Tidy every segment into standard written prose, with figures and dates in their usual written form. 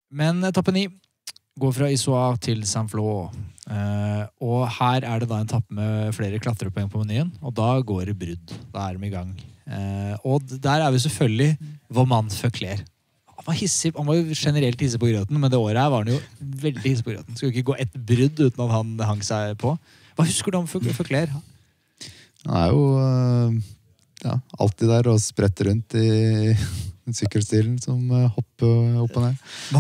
Men etappe 9 går fra Issoire til Saint-Flour. Og her det da en etappe med flere klatrepoeng på menyen, og da går det brudd. Da de i gang. Og der vi selvfølgelig Vaman Feuclair. Han var hissig, han var jo generelt hissig på grøten, men det året her var han jo veldig hissig på grøten. Skulle ikke gå et brudd uten at han hang seg på. Hva husker du om Feuclair? Han jo alltid der og spretter rundt i sykkelstilen som hopper opp og ned.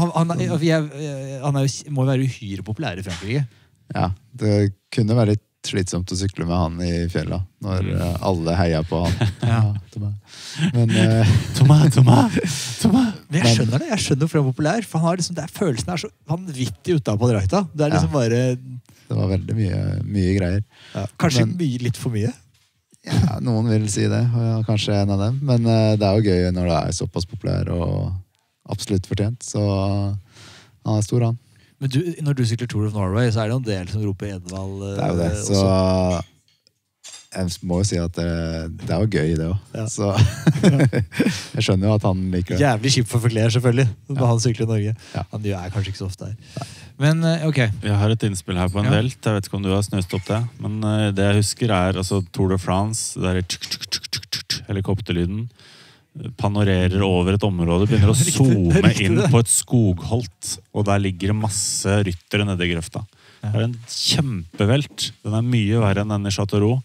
Han må jo være uhyre populær i Frankrike. Ja, det kunne være litt slitsomt å sykle med han i fjella når alle heier på han. Ja. Men Thomas. Men jeg skjønner det. Jeg skjønner hvorfor han populær. For han har liksom, følelsen så vanvittig ute på drakta. Det liksom bare... Det var veldig mye greier. Ja. Kanskje litt for mye? Ja, noen vil si det, og kanskje en av dem. Men det jo gøy når det såpass populær og absolutt fortjent. Så han stor, han. Men når du sykler Tour of Norway, så det jo en del som roper Edvald. Det jo det, så jeg må jo si at det jo gøy det også. Ja. Så jeg skjønner jo at han liker det. Jævlig kjipt for Feuclair, selvfølgelig, når han sykler i Norge. Ja. Han kanskje ikke så ofte der. Men, ok. Jeg har et innspill her på en velt. Jeg vet ikke om du har snøst opp det. Men det jeg husker altså Tour de France, det helikopterlyden, panorerer over et område, begynner å zoome inn på et skogholt, og der ligger det masse ryttere nede i grøfta. Det en kjempevelt. Den mye verre enn den i Châteauroux.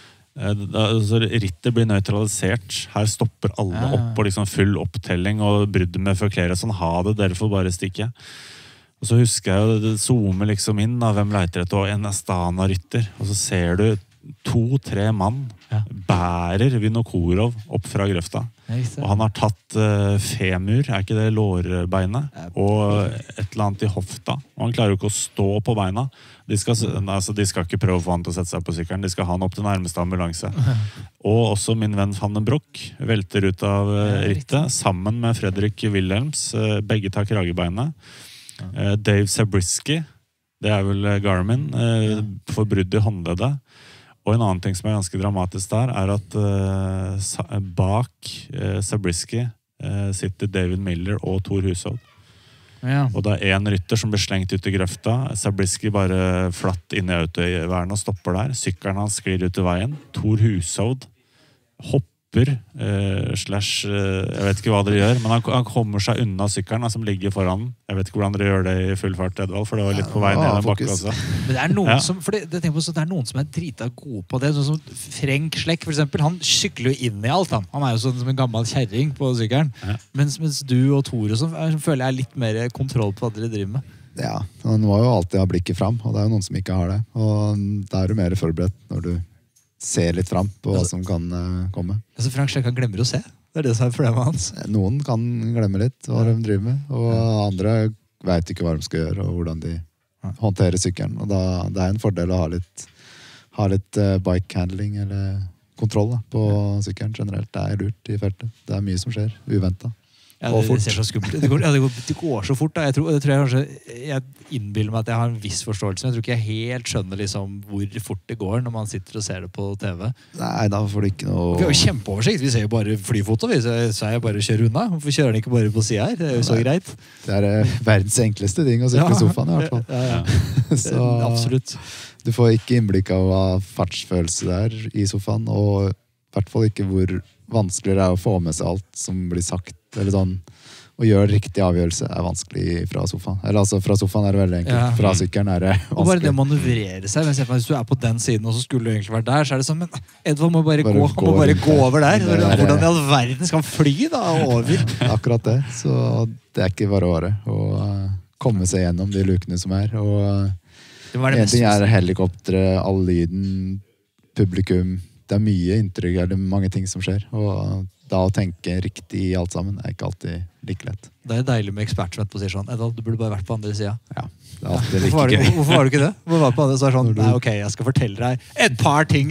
Rittet blir nøytralisert. Her stopper alle opp på liksom full opptelling, og bruddet med Feuclair sånn, ha det, dere får bare stikke. Og så husker jeg jo, det zoomer liksom inn av hvem leiter etter en Astana-rytter, og så ser du 2-3 mann bærer Vinokurov opp fra grøfta. Og han har tatt femur, ikke det lårbeinet, og et eller annet i hofta. Og han klarer jo ikke å stå på beina. De skal ikke prøve å få han til å sette seg på sykkelen, de skal ha han opp til nærmeste ambulanse. Og også min venn Van den Broek velter ut av rittet, sammen med Fredrik Wilhelms, begge tar kragebeinet. Dave Zabriskie, det vel Garmin, for brudd i håndleddet. Og en annen ting som ganske dramatisk der, at bak Zabriskie sitter David Miller og Thor Hushovd. Ja. Og det en rytter som ble slengt ut i grøfta. Zabriskie bare flatt inn i autovernet og stopper der. Sykkelen hans sklir ut i veien. Thor Hushovd hopper slash jeg vet ikke hva dere gjør, men han kommer seg unna sykkelen som ligger foran. Jeg vet ikke hvordan dere gjør det i full fart, Edvald, for det var litt på vei ned den bakken også. Men det noen som, for det tenker på så det noen som drita gode på det, sånn som Frank Schleck for eksempel, han sykler jo inn i alt, han jo sånn som en gammel kjerring på sykkelen, mens du og Tor og sånn, føler jeg litt mer kontroll på hva dere driver med. Ja, man må jo alltid ha blikket fram, og det jo noen som ikke har det, og da du mer forberedt når du ser litt fram på hva som kan komme. Altså Frank Schleck han glemmer å se. Det det som problemet hans. Noen kan glemme litt hva de driver med, og andre vet ikke hva de skal gjøre, og hvordan de håndterer sykkelen. Og det en fordel å ha litt bike handling, eller kontroll på sykkelen generelt. Det lurt i feltet. Det mye som skjer, uventet. Ja, det ser så skummelt. Det går så fort. Da. Jeg innbiller meg at jeg har en viss forståelse, men jeg tror ikke jeg helt skjønner liksom hvor fort det går når man sitter og ser det på TV. Nei, da får du ikke noe... Vi har jo kjempeoversikt. Vi ser jo bare flyfoto. Så jeg bare kjører unna. Hvorfor kjører den ikke bare på siden her? Det jo så greit. Det verdens enkleste ting å sykle sofaen i hvert fall. Ja. Så, absolutt. Du får ikke innblikk av hva fartsfølelse det i sofaen, og i hvert fall ikke hvor vanskelig det å få med seg alt som blir sagt, eller sånn, å gjøre riktig avgjørelse vanskelig fra sofaen. Eller altså, fra sofaen det veldig enkelt. Fra sykkelen det vanskelig. Og bare det å manøvrere seg, hvis du på den siden, og så skulle du egentlig vært der, så det sånn, men Edvald må bare gå over der. Hvordan i all verden skal han fly da, over? Akkurat det. Så det ikke bare å komme seg gjennom de lukene som og en ting helikoptre, all lyden, publikum, det mye inntrykk, det mange ting som skjer, og da å tenke riktig i alt sammen ikke alltid like lett. Det deilig med ekspert som på å si sånn, Edvald, du burde bare vært på andre siden. Ja, det alltid like gøy. Hvorfor var du ikke det? Hvorfor var du på andre siden? Sånn, nei, ok, jeg skal fortelle deg et par ting.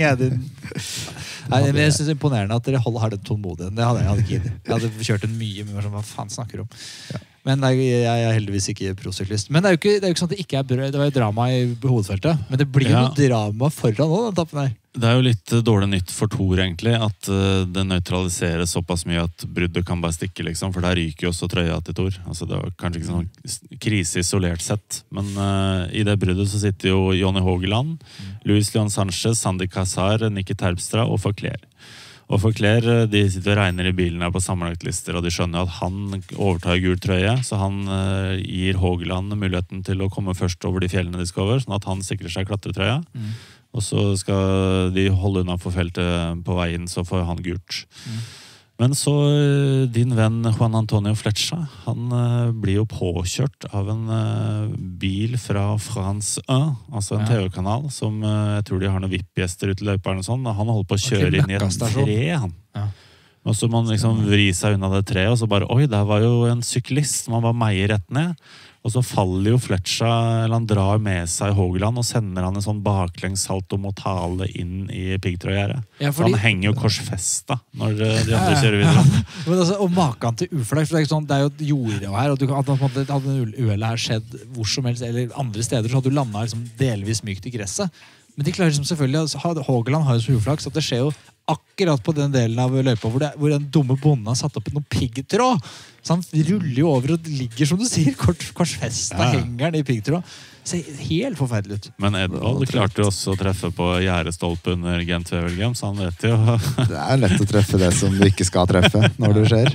Nei, men jeg synes det imponerende at dere har den tålmodigheten. Det hadde jeg ikke gitt. Jeg hadde kjørt en mye mer sånn, hva faen snakker om? Ja. Men jeg heldigvis ikke prosyklist. Men det jo ikke sånn at det ikke bra. Det var jo drama i hovedfeltet, men det blir jo noe drama foran nå, den tappen her. Det jo litt dårlig nytt for Thor egentlig, at det nøytraliseres såpass mye at bruddet kan bare stikke, liksom, for der ryker jo også trøya til Thor. Altså, det var kanskje ikke sånn krise isolert sett, men i det bruddet så sitter jo Johnny Haageland, Luis Leon Sanchez, Sandy Cazar, Nicky Terpstra og Forclair. Og Forclair, de sitter og regner i bilen her på sammenlagtlister, og de skjønner at han overtar gul trøye, så han gir Haageland muligheten til å komme først over de fjellene de skal over, sånn at han sikrer seg klatretrøya. Og så skal de holde unna for feltet på veien, så får han gult. Men så din venn Juan Antonio Fletcha, han blir jo påkjørt av en bil fra France 1, altså en TV-kanal, som jeg tror de har noen VIP-gjester ute i løypa eller noe sånt. Han holder på å kjøre inn i et tre, han. Ja. Og så man liksom vrir seg unna det treet, og så bare, oi, der var jo en syklist, man bare meier rett ned. Og så faller jo Fletcha, eller han drar med seg Haageland og sender han en sånn baklengs salto mortale inn i piggtrådgjerdet. Ja, fordi... Så han henger jo korsfesta når de andre kjører videre. Men altså, og maken til uflaks, for det er jo et jordå her, og hadde en uheld her skjedd hvor som helst, eller andre steder, så hadde du landet liksom delvis mykt i gresset. Men de klarer liksom selvfølgelig, Haageland har jo så uflaks at det skjer jo akkurat på den delen av løypa hvor den dumme bonden har satt opp noen piggtråd. Så han ruller jo over og ligger, som du sier, korsfesta hengeren i piggtråd. Ser helt forferdelig ut. Men Edvald klarte jo også å treffe på gjerdestolpe under Gent-Wevelgem, så han vet jo. Det lett å treffe det som du ikke skal treffe når det skjer.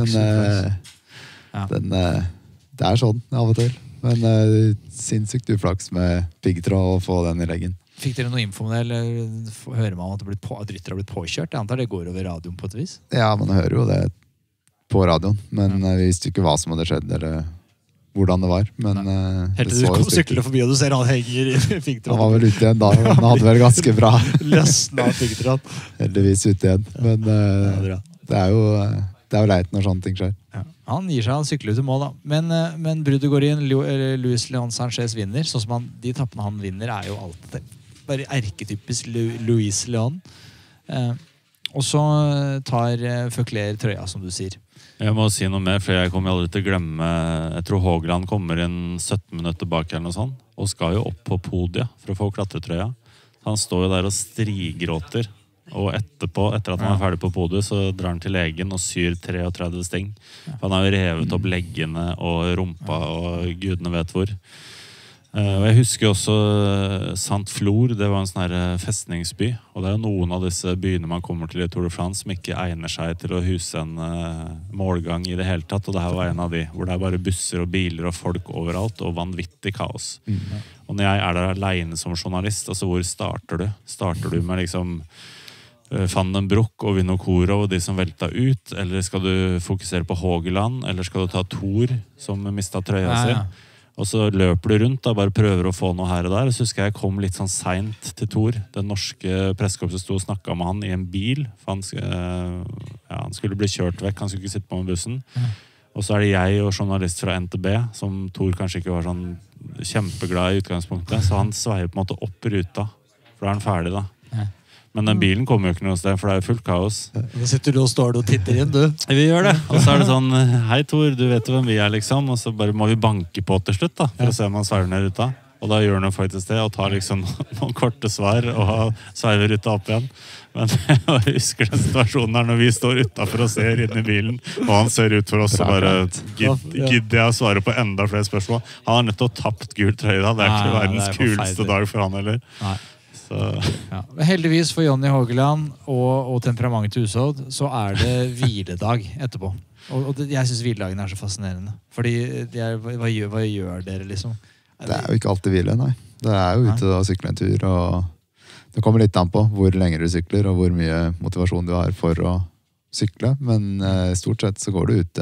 Men det sånn av og til. Men sinnssykt uflaks med piggtråd å få den i leggen. Fikk dere noe info om det, eller hører man at rytter har blitt påkjørt? Jeg antar det går over radioen på et vis? Ja, man hører jo det på radioen, men vi visste ikke hva som hadde skjedd, eller hvordan det var. Men helt til du kom syklende forbi, og du ser han henger i piggtråd. Han var vel ute igjen da, han hadde vel ganske bra. Løsna piggtråd. Heldigvis ute igjen, men det jo leit når sånne ting skjer. Ja. Han gir seg, han sykler ut i mål da. Men bruddet går inn, Luis Leon Sanchez vinner, sånn som de tappene han vinner jo alltid bare erketypisk Luis Leon. Og så tar Forclair trøya, som du sier. Jeg må si noe mer, for jeg kommer aldri til å glemme, jeg tror Haageland kommer inn 17 minutter bak eller noe sånt, og skal jo opp på podiet for å få klatretrøya. Han står jo der og strigråter. Og etterpå, etter at han ferdig på podiet, så drar han til legen og syr 33 sting. Han har jo revet opp leggene og rumpa og gudene vet hvor. Og jeg husker også Saint-Flour, det var en sånn her festningsby. Og det jo noen av disse byene man kommer til i Tour de France som ikke egner seg til å huse en målgang i det hele tatt. Og det her var en av de, hvor det bare busser og biler og folk overalt, og vanvittig kaos. Og når jeg der alene som journalist, altså hvor starter du? Starter du med liksom Van den Broek og Vinokourov og de som velta ut, eller skal du fokusere på Haageland, eller skal du ta Thor som mistet trøya si? Og så løper du rundt og bare prøver å få noe her og der. Så husker jeg kom litt sånn sent til Thor. Den norske pressekorpset stod og snakket med han i en bil, for han skulle bli kjørt vekk, han skulle ikke sitte på med bussen. Og så det jeg og journalist fra NTB, som Thor kanskje ikke var sånn kjempeglad i utgangspunktet, så han sveier på en måte opp ruta, for da han ferdig da. Men den bilen kommer jo ikke noe sted, for det jo fullt kaos. Da sitter du og står og titter inn, du. Vi gjør det. Og så det sånn, hei Thor, du vet jo hvem vi liksom. Og så bare må vi banke på til slutt da, for å se om han sveiver ned ruta. Og da gjør han faktisk det, og tar liksom noen korte svar, og sveiver ruta opp igjen. Men jeg husker den situasjonen her når vi står utenfor og ser inn i bilen, og han ser ut for oss og bare gidder jeg å svare på enda flere spørsmål. Han har nødt til å tapt gul trøye da, det ikke verdens kuleste dag for han heller. Nei. Ja. Heldigvis for Johnny Haageland og temperamentet til Hushovd så det hviledag etterpå. Og jeg synes hviledagen så fascinerende. Fordi hva gjør dere liksom? Det jo ikke alltid hvile, nei. Det jo ute og sykle en tur, og det kommer litt an på hvor lenge du sykler, og hvor mye motivasjon du har for å sykle. Men stort sett så går du ut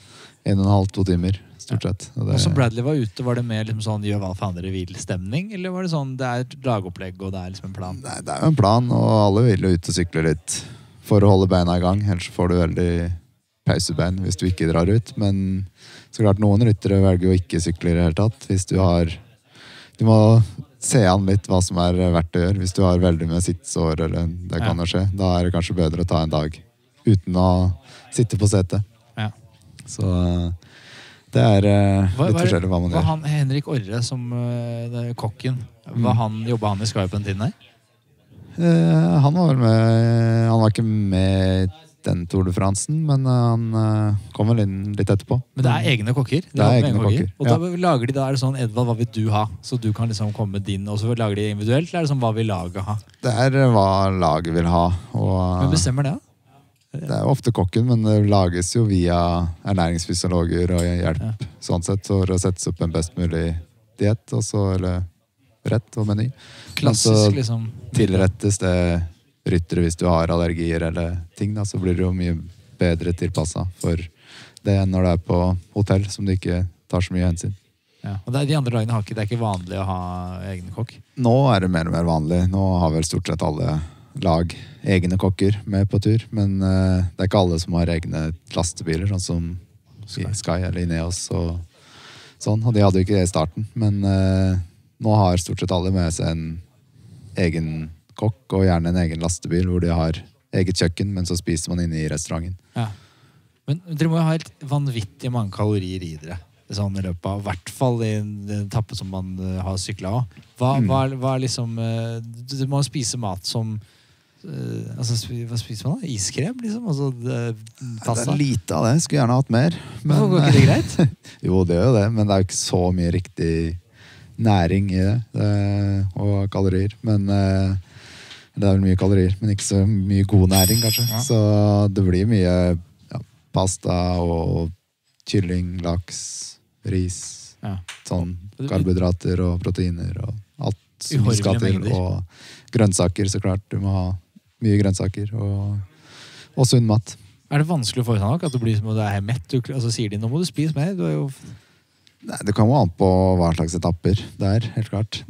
1,5–2 timer. Og så Bradley var ute, var det mer liksom sånn gjør hva faen dere vil stemning, eller var det sånn det et lagopplegg og det liksom en plan? Nei, det jo en plan, og alle vil jo ut og sykle litt for å holde beina i gang, ellers får du veldig pausebein hvis du ikke drar ut. Men så klart noen ryttere velger jo ikke sykle i det hele tatt. Hvis du må se an litt hva som verdt å gjøre. Hvis du har veldig med sittsår, eller det kan jo skje, da det kanskje bedre å ta en dag uten å sitte på setet. Ja. Så det litt forskjellig hva man gjør. Henrik Orre som kokken, jobba han i Sky på den tiden der? Han var vel med. Han var ikke med den Tour de Francen, men han kom vel inn litt etterpå. Men det egne kokker? Det egne kokker. Og da lager de da, er det sånn, Edvard, hva vil du ha? Så du kan liksom komme med din, og så lager de individuelt, eller er det sånn, hva vil laget ha? Det hva laget vil ha. Men bestemmer det da? Det jo ofte kokken, men det lages jo via ernæringsfysiologer og hjelp, sånn sett, for å sette opp en best mulig diett, og så, eller rett og meny. Klassisk, liksom. Tilrettes det ryttere hvis du har allergier eller ting, da, så blir det jo mye bedre tilpasset for det enn når det på hotell, som du ikke tar så mye hensyn. Ja, og de andre lagene det ikke vanlig å ha egen kokk? Nå det mer og mer vanlig. Nå har vel stort sett alle lag egne kokker med på tur, men det ikke alle som har egne lastebiler, sånn som Sky eller Ineos og sånn, og de hadde jo ikke det i starten, men nå har stort sett alle med seg en egen kokk, og gjerne en egen lastebil hvor de har eget kjøkken, men så spiser man inne i restauranten. Ja. Men dere må jo ha helt vanvittig mange kalorier i dere. Sånn i løpet av, i hvert fall i en etappe som man har syklet av. Hva liksom, du må spise mat som, altså, hva spiser man da? Iskrem, liksom? Altså, pasta? Det lite av det, skulle gjerne hatt mer. Men, går ikke det greit? Jo, det jo det, men det jo ikke så mye riktig næring i det, og kalorier. Men det vel mye kalorier, men ikke så mye god næring, kanskje. Ja. Så det blir mye pasta og kylling, laks, ris, sånn karbohydrater og proteiner og alt som du skal til. Og grønnsaker, så klart. Du må ha mye grønnsaker og sunn mat. Det vanskelig å få seg nok? At du blir som du mett? Altså, sier de, nå må du spise mer? Du jo... Nei, det kan jo an på hva slags etapper det helt klart.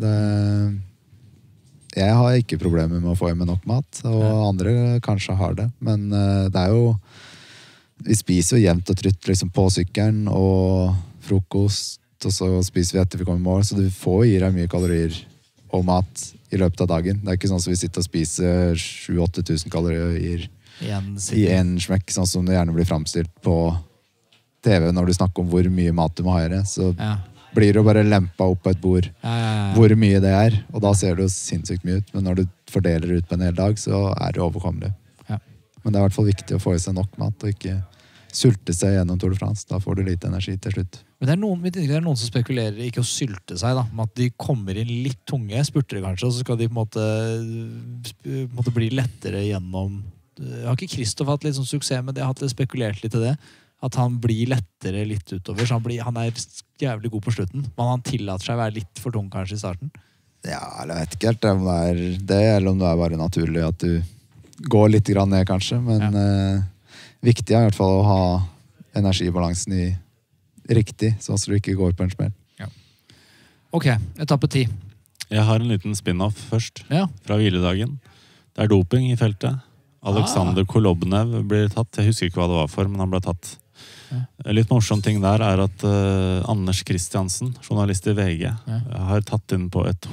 Jeg har ikke problemer med å få i meg nok mat, og andre kanskje har det. Men det jo vi spiser jo jevnt og trutt liksom, på sykkelen og frokost, og så spiser vi etter vi kommer i mål, så du får i deg mye kalorier og mat i løpet av dagen. Det ikke sånn som vi sitter og spiser 7-8 tusen kalorier i en smekk, sånn som det gjerne blir fremstilt på TV når du snakker om hvor mye mat du må ha i det. Så blir det jo bare lempa opp på et bord hvor mye det og da ser det jo sinnssykt mye ut. Men når du fordeler ut på en hel dag, så det overkommelig. Men det i hvert fall viktig å få i seg nok mat, og ikke sulte seg gjennom Tour de France. Da får du litt energi til slutt. Men det noen som spekulerer ikke å sylte seg, da, med at de kommer inn litt tunge, spurtere kanskje, og så skal de på en måte bli lettere gjennom. Har ikke Kristoff hatt litt sånn suksess med det? Jeg har hatt spekulert litt i det. At han blir lettere litt utover, så han jævlig god på slutten. Men han tillater seg å være litt for tung kanskje i starten. Ja, jeg vet ikke helt om det eller om det bare naturlig at du går litt grann ned kanskje, men viktig i hvert fall å ha energibalansen i riktig, sånn at du ikke går på en smell. Ok, etappe 10. Jeg har en liten spin-off først, fra hviledagen. Det doping i feltet. Alexander Kolobnev blir tatt. Jeg husker ikke hva det var for, men han ble tatt. Litt morsom ting der at Anders Christiansen, journalist i VG, har tatt inn på et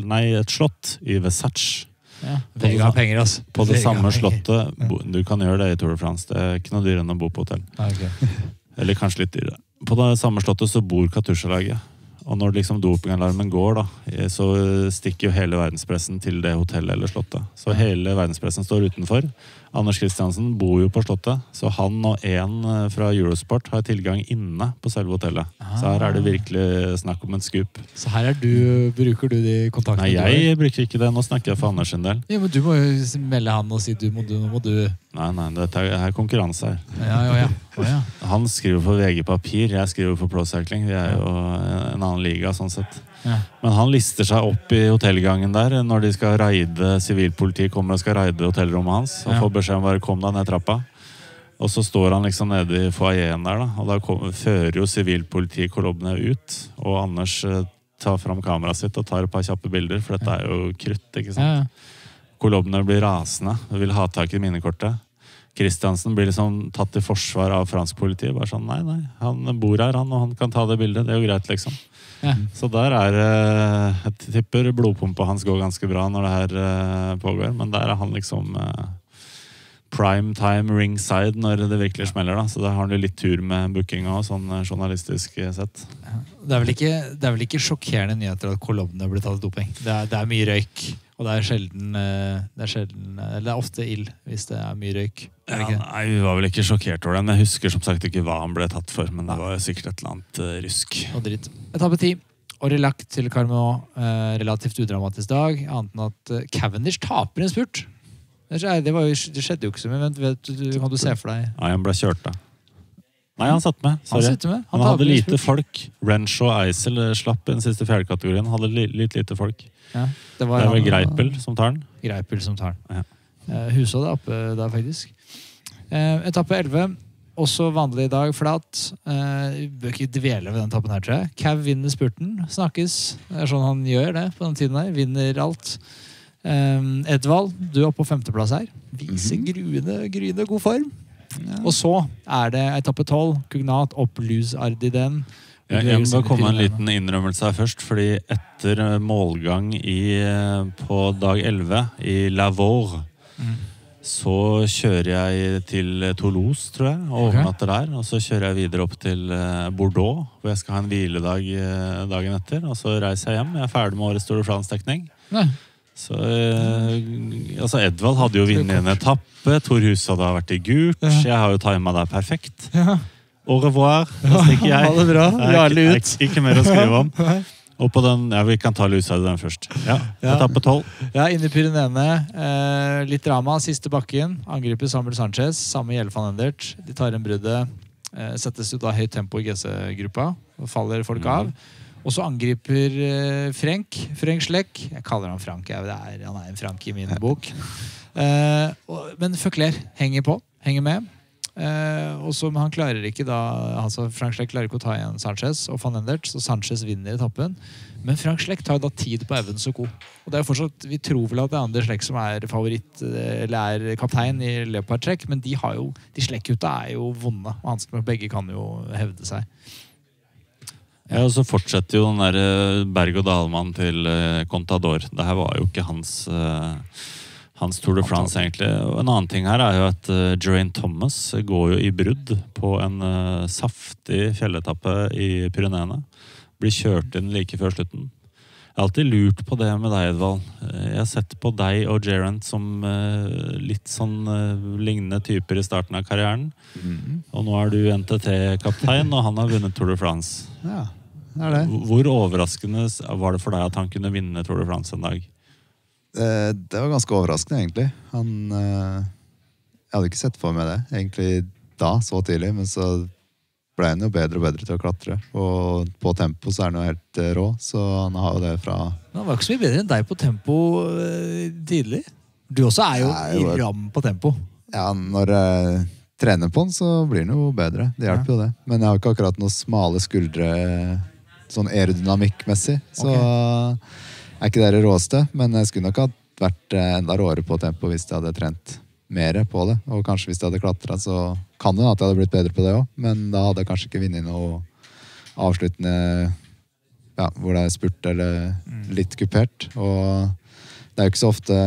slott i Versace. VG har penger, altså. På det samme slottet. Du kan gjøre det i Tour de France. Det ikke noe dyrere enn å bo på hotell. Eller kanskje litt dyrere. På det samme slottet så bor Katusha-laget. Og når liksom dopingalarmen går, da, så stikker jo hele verdenspressen til det hotellet eller slottet. Så hele verdenspressen står utenfor. Anders Christiansen bor jo på slottet, så han og en fra Eurosport har tilgang inne på selve hotellet. Så her det virkelig snakk om en skup. Så her bruker du de kontaktene? Nei, jeg bruker ikke det. Nå snakker jeg for Anders sin del. Ja, men du må jo melde han og si nå må du... Nei, dette er konkurranse her. Ja. Han skriver for VG Papir, jeg skriver for Pro Cycling. Vi jo en annen liga, sånn sett. Men han lister seg opp i hotellgangen der når de skal raide, sivilpolitiet kommer og skal raide hotellrommet hans, og får beskjed om bare kom deg ned trappa. Og så står han liksom nede i foajeen der, da, og da fører jo sivilpolitiet Kolobnev ut, og Anders tar fram kameraet sitt og tar et par kjappe bilder, for dette jo krutt, ikke sant? Kolobnev blir rasende, vil ha tak i minnekortet. Kristiansen blir liksom tatt i forsvar av fransk politi, bare sånn, nei, han bor her, og han kan ta det bildet, det jo greit, liksom. Så der jeg tipper blodpumpa hans går ganske bra når det her pågår, men der han liksom prime time ringside når det virkelig smeller, da. Så da har han jo litt tur med booking og sånn journalistisk sett. Det vel ikke sjokkerende nyheter at Kolobnev blir tatt i doping. Det mye røyk, Og det er sjelden, eller det er ofte ild hvis det er mye røyk. Nei, vi var vel ikke sjokkert over det, men jeg husker som sagt ikke hva han ble tatt for, men det var sikkert et eller annet rusk. Og dritt. Etappe 10. Aurillac til Carmot. Relativt udramatisk dag, annet enn at Cavendish taper en spurt. Det skjedde jo ikke så mye, men kan du se for deg? Nei, han ble kjørt da. Nei, han satt med. Sorry. Han hadde lite folk. Wrench og Eisel slapp i den siste fjerdekategorien. Han hadde litt lite folk. Ja, det var Greipel som tar den. Greipel som tar den. Ja. Huset er oppe der, faktisk. Etappe 11. Også vanlig i dag, flat. Bør ikke dvele ved den etappen her, tror jeg. Cav vinner spurten. Snakkes. Det er sånn han gjør det på den tiden her. Vinner alt. Edvald, du er oppe på 5. plass her. Viser gryende god form. Ja. Og så er det etappe 12. Kugnat opp Luz Ardiden. Jeg må komme en liten innrømmelse her først, fordi etter målgang på dag 11 i Lavore, så kjører jeg til Toulouse, tror jeg, og overnatter der. Og så kjører jeg videre opp til Bordeaux, hvor jeg skal ha en hviledag dagen etter. Og så reiser jeg hjem. Jeg er ferdig med årets Tour de France-dekning. Så, altså Edvald hadde jo vunnet en etappe. Tor Hus hadde vært i gult. Jeg har jo timet der perfekt. Au revoir. Da stikker jeg. Ha det bra. Jarlig ut. Ikke mer å skrive om. Og på den, vi kan ta Lusa i den først. Etappe 12. Ja, inne i Pyreneene. Litt drama. Siste bakken. Angriper Samuel Sanchez. Samme Jelle van Endert. De tar en bruddet. Settes ut av høyt tempo i GC-gruppa. Faller folk av. Og så angriper Frank Schleck. Jeg kaller han Frank. Han er en Frank i min bok. Men Føkler henger på. Henger med. Og så han klarer ikke da, altså Frank Schleck klarer ikke å ta igjen Sanchez og Van Endert, så Sanchez vinner etappen. Men Frank Schleck tar da tid på Evans og Co. Og det er jo fortsatt, vi tror vel at det er Anders Schleck som er favoritt, eller er kaptein i Leopard Trek, men de Schleck-gutta er jo vonde, og begge kan jo hevde seg. Ja, og så fortsetter jo den der berg-og-dal-mann til Contador. Det her var jo ikke hans Tour de France, egentlig. Og en annen ting her er jo at Geraint Thomas går jo i brudd på en saftig fjelletappe i Pyreneene. Blir kjørt inn like før slutten. Jeg har alltid lurt på det med deg, Edvald. Jeg har sett på deg og Geraint som litt sånn lignende typer i starten av karrieren. Og nå er du NTT-kaptein, og han har vunnet Tour de France. Ja, det er det. Hvor overraskende var det for deg at han kunne vinne Tour de France en dag? Det var ganske overraskende, egentlig. Jeg hadde ikke sett for meg det, egentlig da, så tidlig, men så ble han jo bedre og bedre til å klatre. Og på tempo så er han jo helt rå, så han har jo det fra... Han var ikke så mye bedre enn deg på tempo tidlig. Du også er jo i ram på tempo. Ja, når jeg trener på han, så blir han jo bedre. Det hjelper jo det. Men jeg har ikke akkurat noen smale skuldre, sånn aerodynamikkmessig, så... er ikke det råeste, men jeg skulle nok ha vært enda råere på tempo hvis jeg hadde trent mer på det. Og kanskje hvis jeg hadde klatret, så kan det at jeg hadde blitt bedre på det også. Men da hadde jeg kanskje ikke vunnet noe avsluttende, ja, hvor det er spurt eller litt kupert. Og det er jo ikke så ofte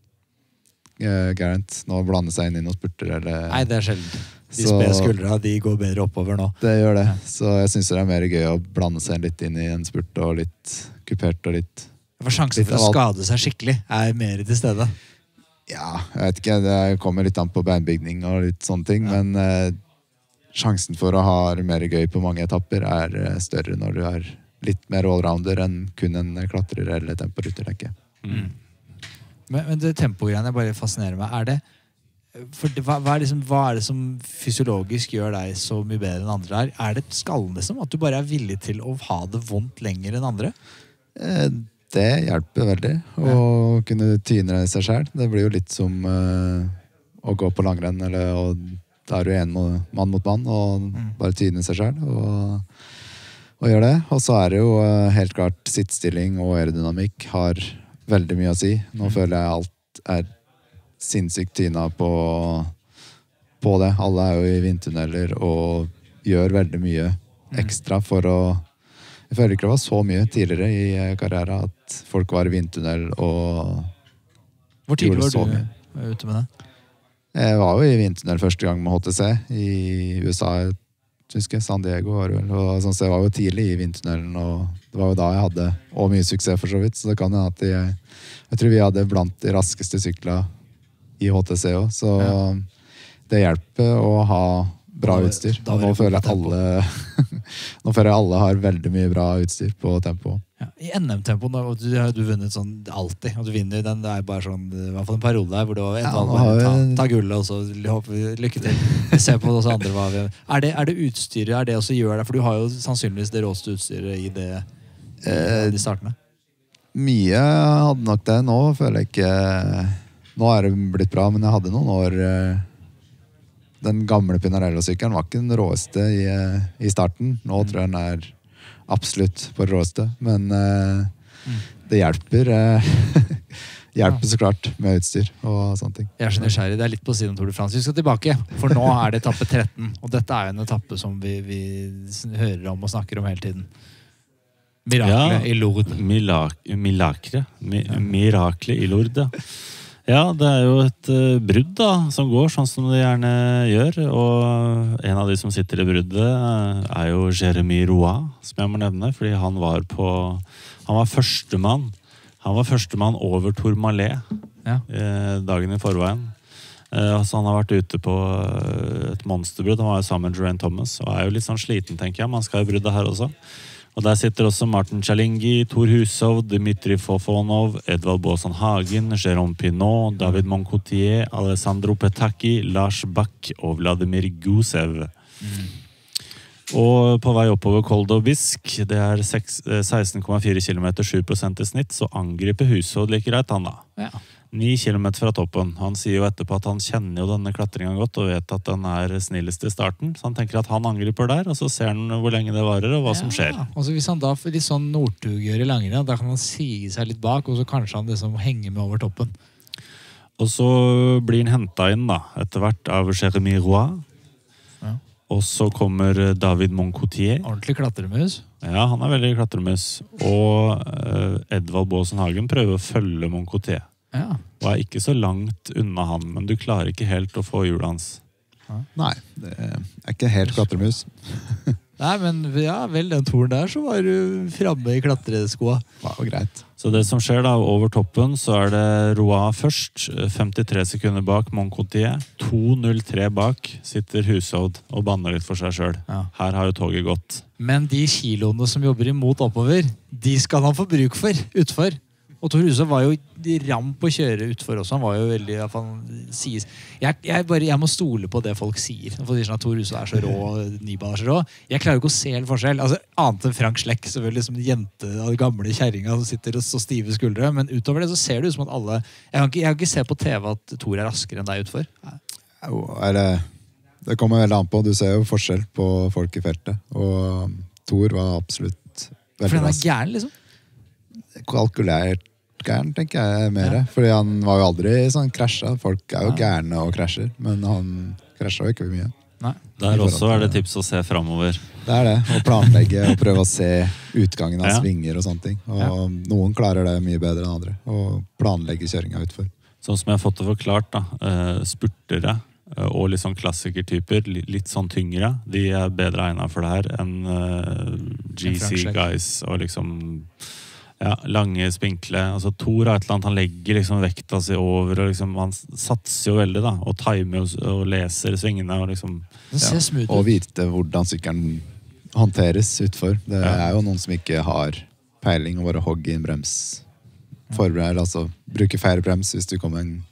Geraint nå blander seg inn i noen spurter. Eller... Nei, det er sjelden. De spede skuldre, de går bedre oppover nå. Det gjør det. Så jeg synes det er mer gøy å blande seg litt inn i en spurt og litt kupert og litt... For sjansen for å skade seg skikkelig er mer til stede. Ja, jeg vet ikke. Det kommer litt an på beinbygning og litt sånne ting. Ja. Men sjansen for å ha mer gøy på mange etapper er større når du er litt mer allrounder enn kun en klatrer eller temporytter, tenker jeg. Men det tempogreiene bare fascinerer meg. Er det... hva er det som fysiologisk gjør deg så mye bedre enn andre her? Er det skallen liksom? At du bare er villig til å ha det vondt lenger enn andre? Det hjelper veldig å kunne tyne seg selv. Det blir jo litt som å gå på langrenn, eller da er du en mann mot mann og bare tyne seg selv og gjøre det. Og så er det jo helt klart sittstilling og aerodynamikk har veldig mye å si. Nå føler jeg alt er sinnssykt tyna på det. Alle er jo i vindtunneler og gjør veldig mye ekstra for å... Jeg føler ikke det var så mye tidligere i karrieren at folk var i vindtunnel og... Hvor tidlig var du ute med det? Jeg var jo i vindtunnel første gang med HTC i USA husker jeg, San Diego var det vel. Og sånn, så jeg var jo tidlig i vindtunnelen, og det var jo da jeg hadde og mye suksess for så vidt. Så det kan hende at jeg tror vi hadde blant de raskeste sykler i HTC også. Så det hjelper å ha bra utstyr. Og nå føler jeg alle har veldig mye bra utstyr på tempo. Ja, i NM-tempo du har du vunnet sånn alltid, og du vinner den, det bare sånn, I hvert fall en periode der, hvor det var et valg, ta gullet, og så lykke til. Se på oss andre hva vi... Er det utstyret, det også gjør det? For du har jo sannsynligvis det råeste utstyret i det de startene. Mye hadde nok det. Nå føler jeg ikke... Nå det blitt bra, men jeg hadde noen år... Den gamle Pinarello-sykkelen var ikke den råeste i starten. Nå tror jeg den absolutt på det råeste, men det hjelper så klart med utstyr og sånne ting. Jeg så nysgjerrig, det litt på siden Tour de France. Vi skal tilbake, for nå det etappe 13, og dette jo en etappe som vi hører om og snakker om hele tiden. Miraklet i Lourdes. Miraklet i Lourdes, Ja, det jo et brudd da, som går sånn som det gjerne gjør, og en av de som sitter i bruddet jo Jérémy Roy, som jeg må nevne, fordi han var førstemann. Han var førstemann over Tourmalet dagen i forveien. Så han har vært ute på et monsterbrudd. Han var jo sammen med Geraint Thomas, og jo litt sånn sliten, tenker jeg. Man skal jo bruddet her også. Og der sitter også Martin Chalingi, Thor Hushovd, Dmitri Fofonov, Edvald Boasson Hagen, Jérôme Pinot, David Moncoutier, Alessandro Petacchi, Lars Bach og Vladimir Gusev. Og på vei oppover Col d'Aubisque, det 16,4 km, 7% i snitt, så angriper Hushovd like greit han da. 9 kilometer fra toppen. Han sier jo etterpå at han kjenner jo denne klattringen godt og vet at den snillest i starten. Så han tenker at han angriper der, og så ser han hvor lenge det varer og hva som skjer. Og så hvis han da litt sånn Northug gjør i langrenn, da kan han sige seg litt bak, og så kanskje han liksom henger med over toppen. Og så blir han hentet inn da, etter hvert av Jérémy Roy. Og så kommer David Moncoutier. Ordentlig klatremus. Ja, han veldig klatremus. Og Edvald Boasson Hagen prøver å følge Moncoutier. Og ikke så langt unna han, men du klarer ikke helt å få hjulet hans. Nei, det ikke helt klatremus. Nei, men vel den turen der så var du fremme i klatreskoa. Det var greit. Så det som skjer da, over toppen så det Roy først, 53 sekunder bak Moncoutier, 2.03 bak sitter Hushovd og banner litt for seg selv. Her har jo toget gått. Men de kiloene som jobber imot oppover, de skal han få bruk for, utfor. Og Thor Hushovd var jo ram på å kjøre utfor også. Han var jo veldig, sies. Jeg må stole på det folk sier. Folk sier sånn at Thor Hushovd så rå, Nibali så rå. Jeg klarer jo ikke å se helt forskjell. Altså, annet enn Frank Schleck, selvfølgelig, som jente av gamle kjerringa som sitter og så stive skuldre. Men utover det så ser det ut som at alle... Jeg kan ikke se på TV at Thor raskere enn deg utfor. Jo, det kommer veldig an på. Du ser jo forskjell på folk i feltet. Og Thor var absolutt veldig rask. For gæren, liksom? Kalkulert gæren, tenker jeg mer. Fordi han var jo aldri sånn krasja. Folk jo gærne og krasjer, men han krasja jo ikke mye. Nei. Der også det tips å se fremover. Det det. Å planlegge og prøve å se utgangen av svinger og sånne ting. Og noen klarer det mye bedre enn andre. Og planlegge kjøringa utfor. Sånn som jeg har fått det forklart, da. Spurtere og litt sånn klassikertyper, litt sånn tyngre. De bedre egnet for det her enn GC guys og liksom... Ja, lange, spinkle. Altså, Thor har et eller annet, han legger liksom vekta si over, og liksom, han satser jo veldig da, og timer og leser svingene, og liksom... Og vite hvordan sykkelen håndteres utfor. Det jo noen som ikke har peiling og bare hogge inn brems. Forbered, altså bruke feil brems hvis du kommer en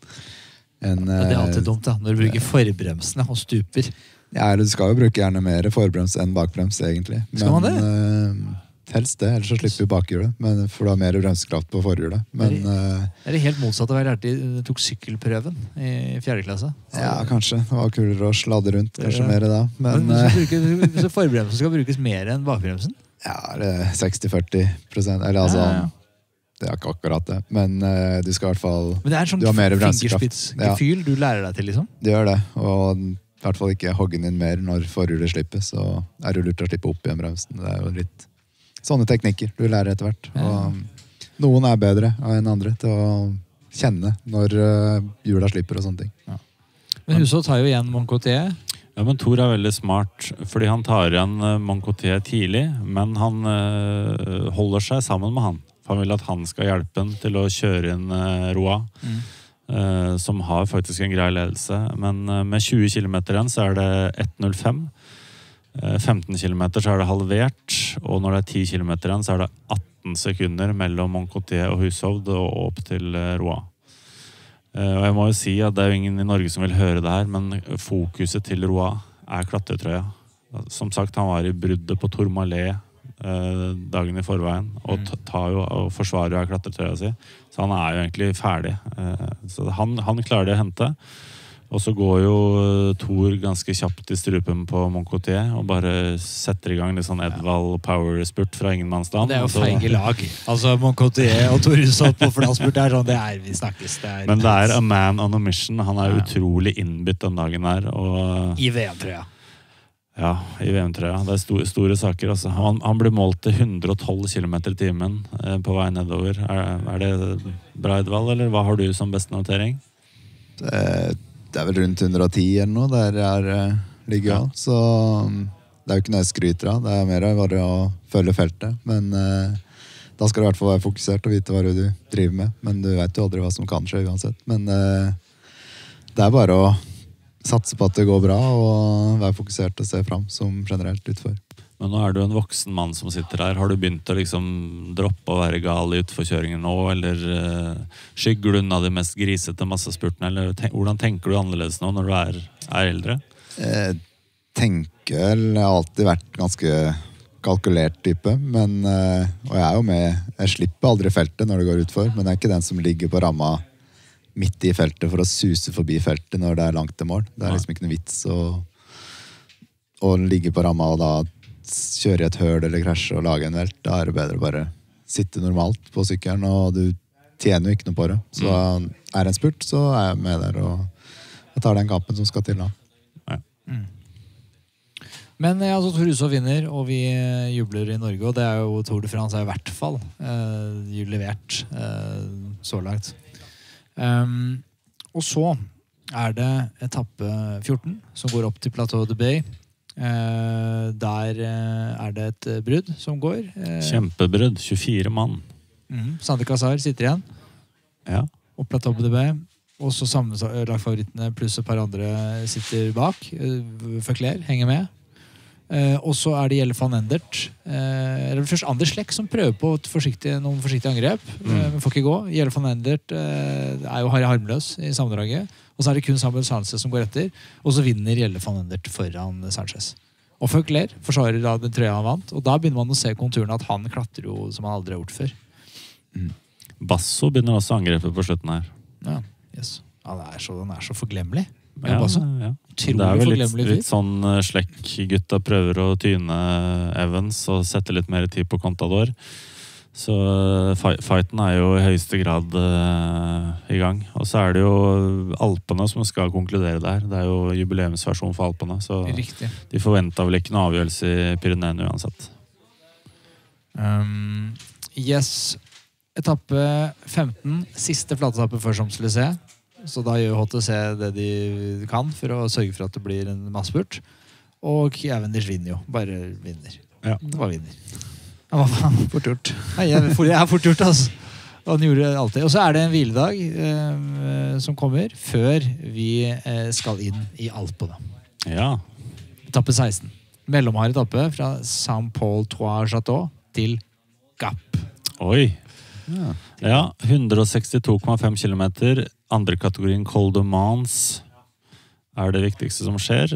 det alltid dumt da, når du bruker forbremsene og stuper. Ja, du skal jo bruke gjerne mer forbrems enn bakbrems, egentlig. Skal man det? Helst det, ellers så slipper vi bakhjulet. For du har mer bremsekraft på forhjulet. Men det helt motsatt av hva jeg lærte jeg tok sykkelprøven i 4. klasse. Ja, kanskje. Det var kulere å sladde rundt, kanskje mer da. Men så forbremsen skal brukes mer enn bakbremsen? Ja, det 60-40%. Eller altså, det ikke akkurat det. Men du skal i hvert fall... Men det en sånn fingerspitzgefühl du lærer deg til, liksom? Det gjør det, og i hvert fall ikke hogge inn mer når forhjulet slipper, så det jo lurt å slippe opp igjen bremsen. Det jo litt... Sånne teknikker du lærer etter hvert. Og noen bedre enn andre til å kjenne når hjula slipper og sånne ting. Men Hushovd tar jo igjen Moncoutier. Ja, men Thor veldig smart, fordi han tar igjen Moncoutier tidlig, men han holder seg sammen med han. For han vil at han skal hjelpe han til å kjøre inn Roa, som har faktisk en grei ledelse. Men med 20 kilometer igjen så det 1.05. 15 kilometer så det halvert, og når det 10 kilometer igjen så det 18 sekunder mellom Moncoutier og Hushovd og opp til Roa. Og jeg må jo si at det jo ingen i Norge som vil høre det her, men fokuset til Roa klatretrøya. Som sagt, han var i bruddet på Tourmalet dagen i forveien, og og forsvarer jo klatretrøya si. Så han jo egentlig ferdig. Så han klarer det å hente. Og så går jo Thor ganske kjapt i strupen på Moncoutier og bare setter i gang litt sånn Edvald power-spurt fra ingenmannsstand. Det jo feige lag. Altså Moncoutier og Thor Hushovd på flatspurt sånn, det vi snakkes. Men det a man on a mission. Han utrolig innbytt den dagen her. Og I VM-trøya. Ja, i VM-trøya. Det store saker. Altså. Han ble målt til 112 km i timen på vei nedover. Det bra, Edvald, eller hva har du som beste notering? Det vel rundt 110 eller noe der ligger jeg. Så det jo ikke noe jeg skryter av. Det mer bare å følge feltet. Men da skal du i hvert fall være fokusert og vite hva du driver med. Men du vet jo aldri hva som kan skje uansett. Men det bare å satse på at det går bra og være fokusert og se frem som generelt utfor. Men nå du en voksen mann som sitter her. Har du begynt å liksom droppe å være gal i utforkjøringen nå, eller skygger du unna de mest grisete massespurtene, eller hvordan tenker du annerledes nå når du eldre? Jeg har alltid vært ganske kalkulert type, men, og jeg jo med, jeg slipper aldri feltet når det går utfor, men jeg ikke den som ligger på ramma midt i feltet for å suse forbi feltet når det langt til mål. Det liksom ikke noe vits å ligge på ramma og da kjøre i et høl eller krasje og lage en velt. Da det bedre å bare sitte normalt på sykkelen, og du tjener jo ikke noe på det. Så det en spurt, så jeg med der, og jeg tar den kampen som skal til da. Ja. Men altså, Thor Hushovd vinner, og vi jubler i Norge, og det jo Tour de France i hvert fall levert så langt. Og så det etappe 14 som går opp til Plateau de Bay. Der det et brudd som går. Kjempebrudd, 24 mann. Sander Kassar sitter igjen. Ja. Og Plateau de Bay. Og så sammenlagtfavorittene pluss et par andre sitter bak. Verclair henger med. Og så det Jelle van Endert. Eller først Anders Slekk som prøver på noen forsiktige angrep. Men får ikke gå. Jelle van Endert jo Harry harmløs i sammendraget. Og så det kun Samuel Sanchez som går etter. Og så vinner Jelle van Endert foran Sanchez. Og Verclair forsvarer da den trøya han vant. Og da begynner man å se konturen at han klatrer jo som han aldri har gjort før. Basso begynner også angrepet på slutten her. Ja, yes. Han så forglemmelig. Ja, Basso. Ja. Det vel litt sånn Slekk-gutta prøver å tyne Evans og sette litt mer tid på Contador. Så fighten jo i høyeste grad i gang. Og så det jo Alpene som skal konkludere der. Det jo jubileumsversjon for Alpene, så Riktig. De forventet vel ikke noe avgjørelse i Pyreneene uansett. Yes. Etappe 15, siste flatetappe før Champs-Élysées. Så da gjør HTC det de kan for å sørge for at det blir en massespurt. Og Cavendish vinner jo. Bare vinner. Ja. Det var vinner. Ja, hva faen? Fort gjort. Nei, jeg fort gjort, altså. Og han gjorde det alltid. Og så det en hviledag som kommer før vi skal inn i Alpene. Ja. Etappe 16. Mellomhard etappe fra Saint-Paul-Trois-Château til Gap. Oi. Ja, 162,5 kilometer. Andre kategorien Col de Mans det viktigste som skjer.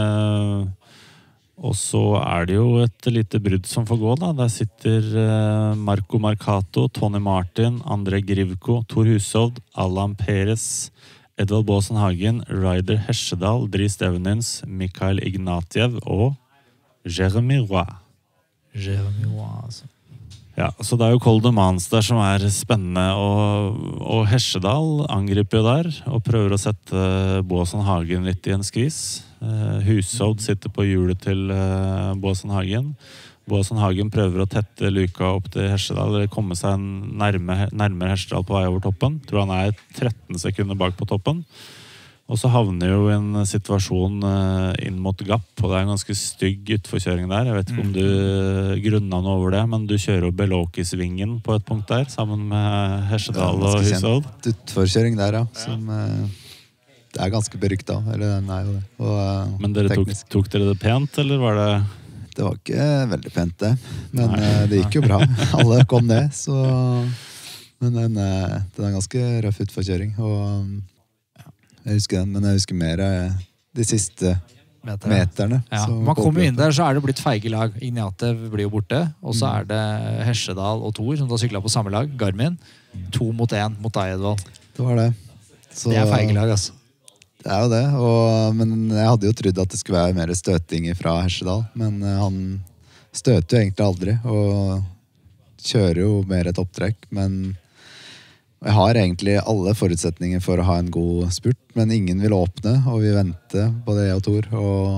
Og så det jo et lite brudd som får gå da. Der sitter Marco Marcato, Tony Martin, André Grivko, Thor Hushovd, Allan Perez, Edvald Boasson Hagen, Ryder Hesjedal, Dries Stevenins, Mikhail Ignatiev og Jérémy Roy. Jérémy Roy, altså. Ja, så det jo Col de Mans der som spennende, og Hesjedal angriper jo der, og prøver å sette Boasson Hagen litt i en skvis. Hushovd sitter på hjulet til Boasson Hagen. Boasson Hagen prøver å tette luka opp til Hesjedal, eller komme seg nærmere Hesjedal på vei over toppen. Tror han 13 sekunder bak på toppen. Og så havner jo en situasjon inn mot Gapp, og det en ganske stygg utforkjøring der. Jeg vet ikke om du grunna noe over det, men du kjører jo Belåkisvingen på et punkt der, sammen med Hesjedal og Hushovd. Utforkjøring der, ja. Som det ganske berykta, eller den jo det. Og, men dere tok dere det pent, eller var det... Det var ikke veldig pent det, men det gikk jo bra. Alle kom ned, så... Men den ganske røff utforkjøring, og jeg husker den, men jeg husker mer de siste meterne. Ja. Man kommer inn der, så det blitt feige lag. Ignatev blir jo borte, og så det Hesjedal og Thor, som da syklet på samme lag, Garmin. 2-1 mot deg, Edvald. Det var det. Så... Det feige lag, altså. Det jo det, men jeg hadde jo trodd at det skulle være mer støting fra Hesjedal, men han støter jo egentlig aldri, og kjører jo mer et opptrekk, men jeg har egentlig alle forutsetninger for å ha en god spurt, men ingen vil åpne, og vi venter, både jeg og Thor,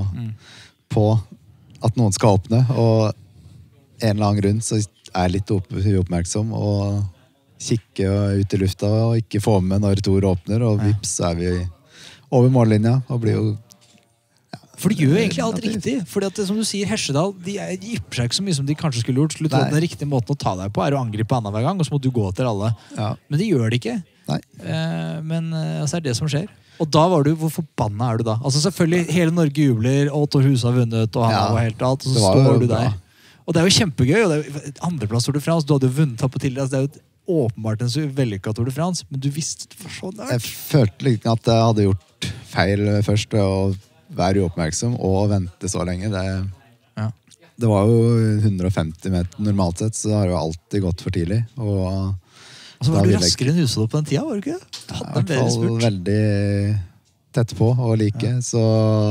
på at noen skal åpne, og en eller annen grunn så jeg litt uoppmerksom, og kikke ut i lufta, og ikke få med når Thor åpner, og vips så vi over mållinja, og blir jo... Ja. For de gjør jo egentlig alt riktig. Fordi at, som du sier, Hesjedal, de gipper seg ikke så mye som de kanskje skulle gjort. Skulle tro at den riktige måten å ta deg på å angripe annen hver gang, og så må du gå til alle. Ja. Men de gjør det ikke. Nei. Men altså det som skjer. Og da var du, hvor forbanna du da? Altså selvfølgelig, hele Norge jubler, og Tor Huse har vunnet, og han var helt alt, og så står du der. Og det jo kjempegøy, og det andreplass Tour de France, du hadde jo vunnet på tidligere, det jo et åpenbart en så vellykket Tour de France, men du visste det var så nært. Jeg følte litt at jeg hadde gjort feil først ved å være uoppmerksom og vente så lenge. Det var jo 150 meter normalt sett, så det har jo alltid gått for tidlig. Og altså, var du raskere enn Hushovd på den tida, var du ikke? Du hadde en bedre spurt. Veldig tett på og like, så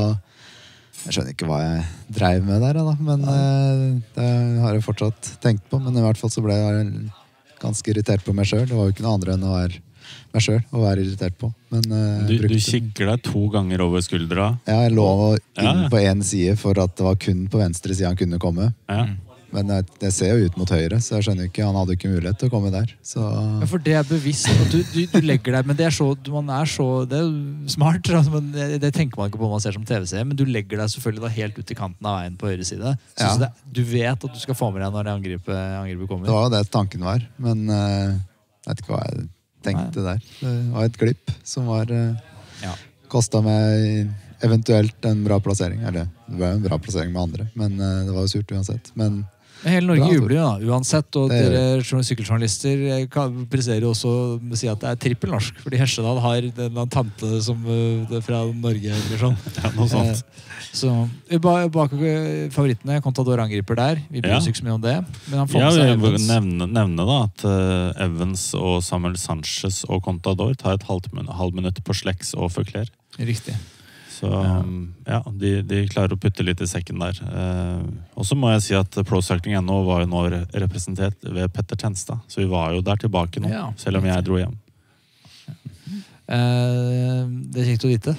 jeg skjønner ikke hva jeg drev med der, da. Men det har jeg fortsatt tenkt på, men i hvert fall så ble jeg ganske irritert på meg selv. Det var jo ikke noe andre enn å være meg selv å være irritert på. Men, du kikker deg 2 ganger over skuldra? Ja, jeg lå inn på en side for at det var kun på venstre side han kunne komme. Ja. Men jeg ser jo ut mot høyre, så jeg skjønner ikke, han hadde ikke mulighet til å komme der. Så... Ja, for det bevisst at du legger deg, men det det jo smart, altså, men det tenker man ikke på når man ser som TV-serie, men du legger deg selvfølgelig da helt ut i kanten av veien på høyre side. Så du vet at du skal få med deg når angriper kommer. Det var jo det tanken var, men jeg vet ikke hva jeg tenkte der. Det var et glipp som var kostet meg eventuelt en bra plassering. Eller det var jo en bra plassering med andre, men det var jo surt uansett. Men hele Norge jubler jo da, uansett, og dere sykkeljournalister presterer jo også å si at det trippel norsk, fordi Hesjedal har en tante som fra Norge eller sånn. Ja, noe sånt. Så bak favorittene, Contador angriper der, vi bryr oss ikke så mye om det, men han får med seg Evans. Nevne da at Evans og Samuel Sanchez og Contador tar et halvt minutt på Slex og Føkler. Riktig. Så de klarer å putte litt i sekken der. Og så må jeg si at Pro Cycling NO var jo nå representert ved Petter Tenstad. Så vi var jo der tilbake nå, selv om jeg dro hjem. Det kjekt å vite.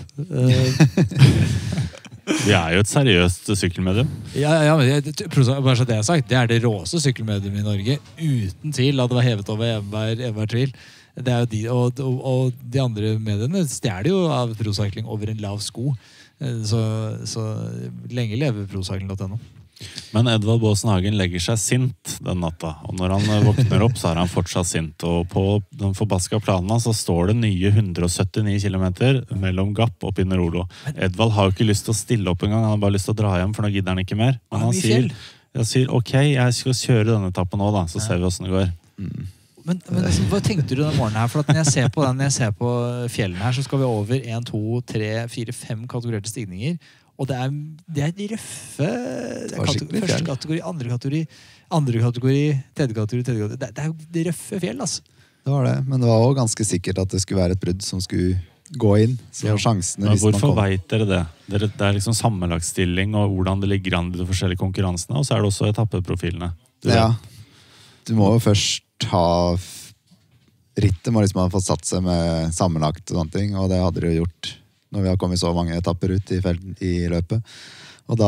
Vi jo et seriøst sykkelmedium. Ja, men bare så det jeg har sagt, det det råeste sykkelmedium i Norge. Uten tvil at det var hevet over enhver tvil. Det jo de, og de andre mediene stjeler jo av ProCycling over en lav sko. Så lenge lever ProCycling.no. Men Edvald Boasson Hagen legger seg sint den natta. Og når han våkner opp, så han fortsatt sint. Og på den forbaska planen så står det nye 179 kilometer mellom Gapp og Pinerolo. Edvald har jo ikke lyst til å stille opp en gang. Han har bare lyst til å dra hjem, for nå gidder han ikke mer. Men han sier, ok, jeg skal kjøre denne etappen nå da, så ser vi hvordan det går. Men altså, hva tenkte du den morgenen her? For at når jeg ser på fjellene her, så skal vi over 1, 2, 3, 4, 5 kategorierte stigninger. Og det de røffe. Første kategori, andre kategori, tredje kategori. Det jo de røffe fjell, altså. Det var det, men det var også ganske sikkert at det skulle være et brudd som skulle gå inn. Så sjansene hvis man kom. Hvorfor vet dere det? Det liksom sammenlagsstilling og hvordan det ligger an i de forskjellige konkurransene, og så det også etappeprofilene. Du må jo først ha rittet må liksom ha fått satt seg med sammenlagt og sånne ting, og det hadde det jo gjort når vi har kommet så mange etapper ut i løpet. Og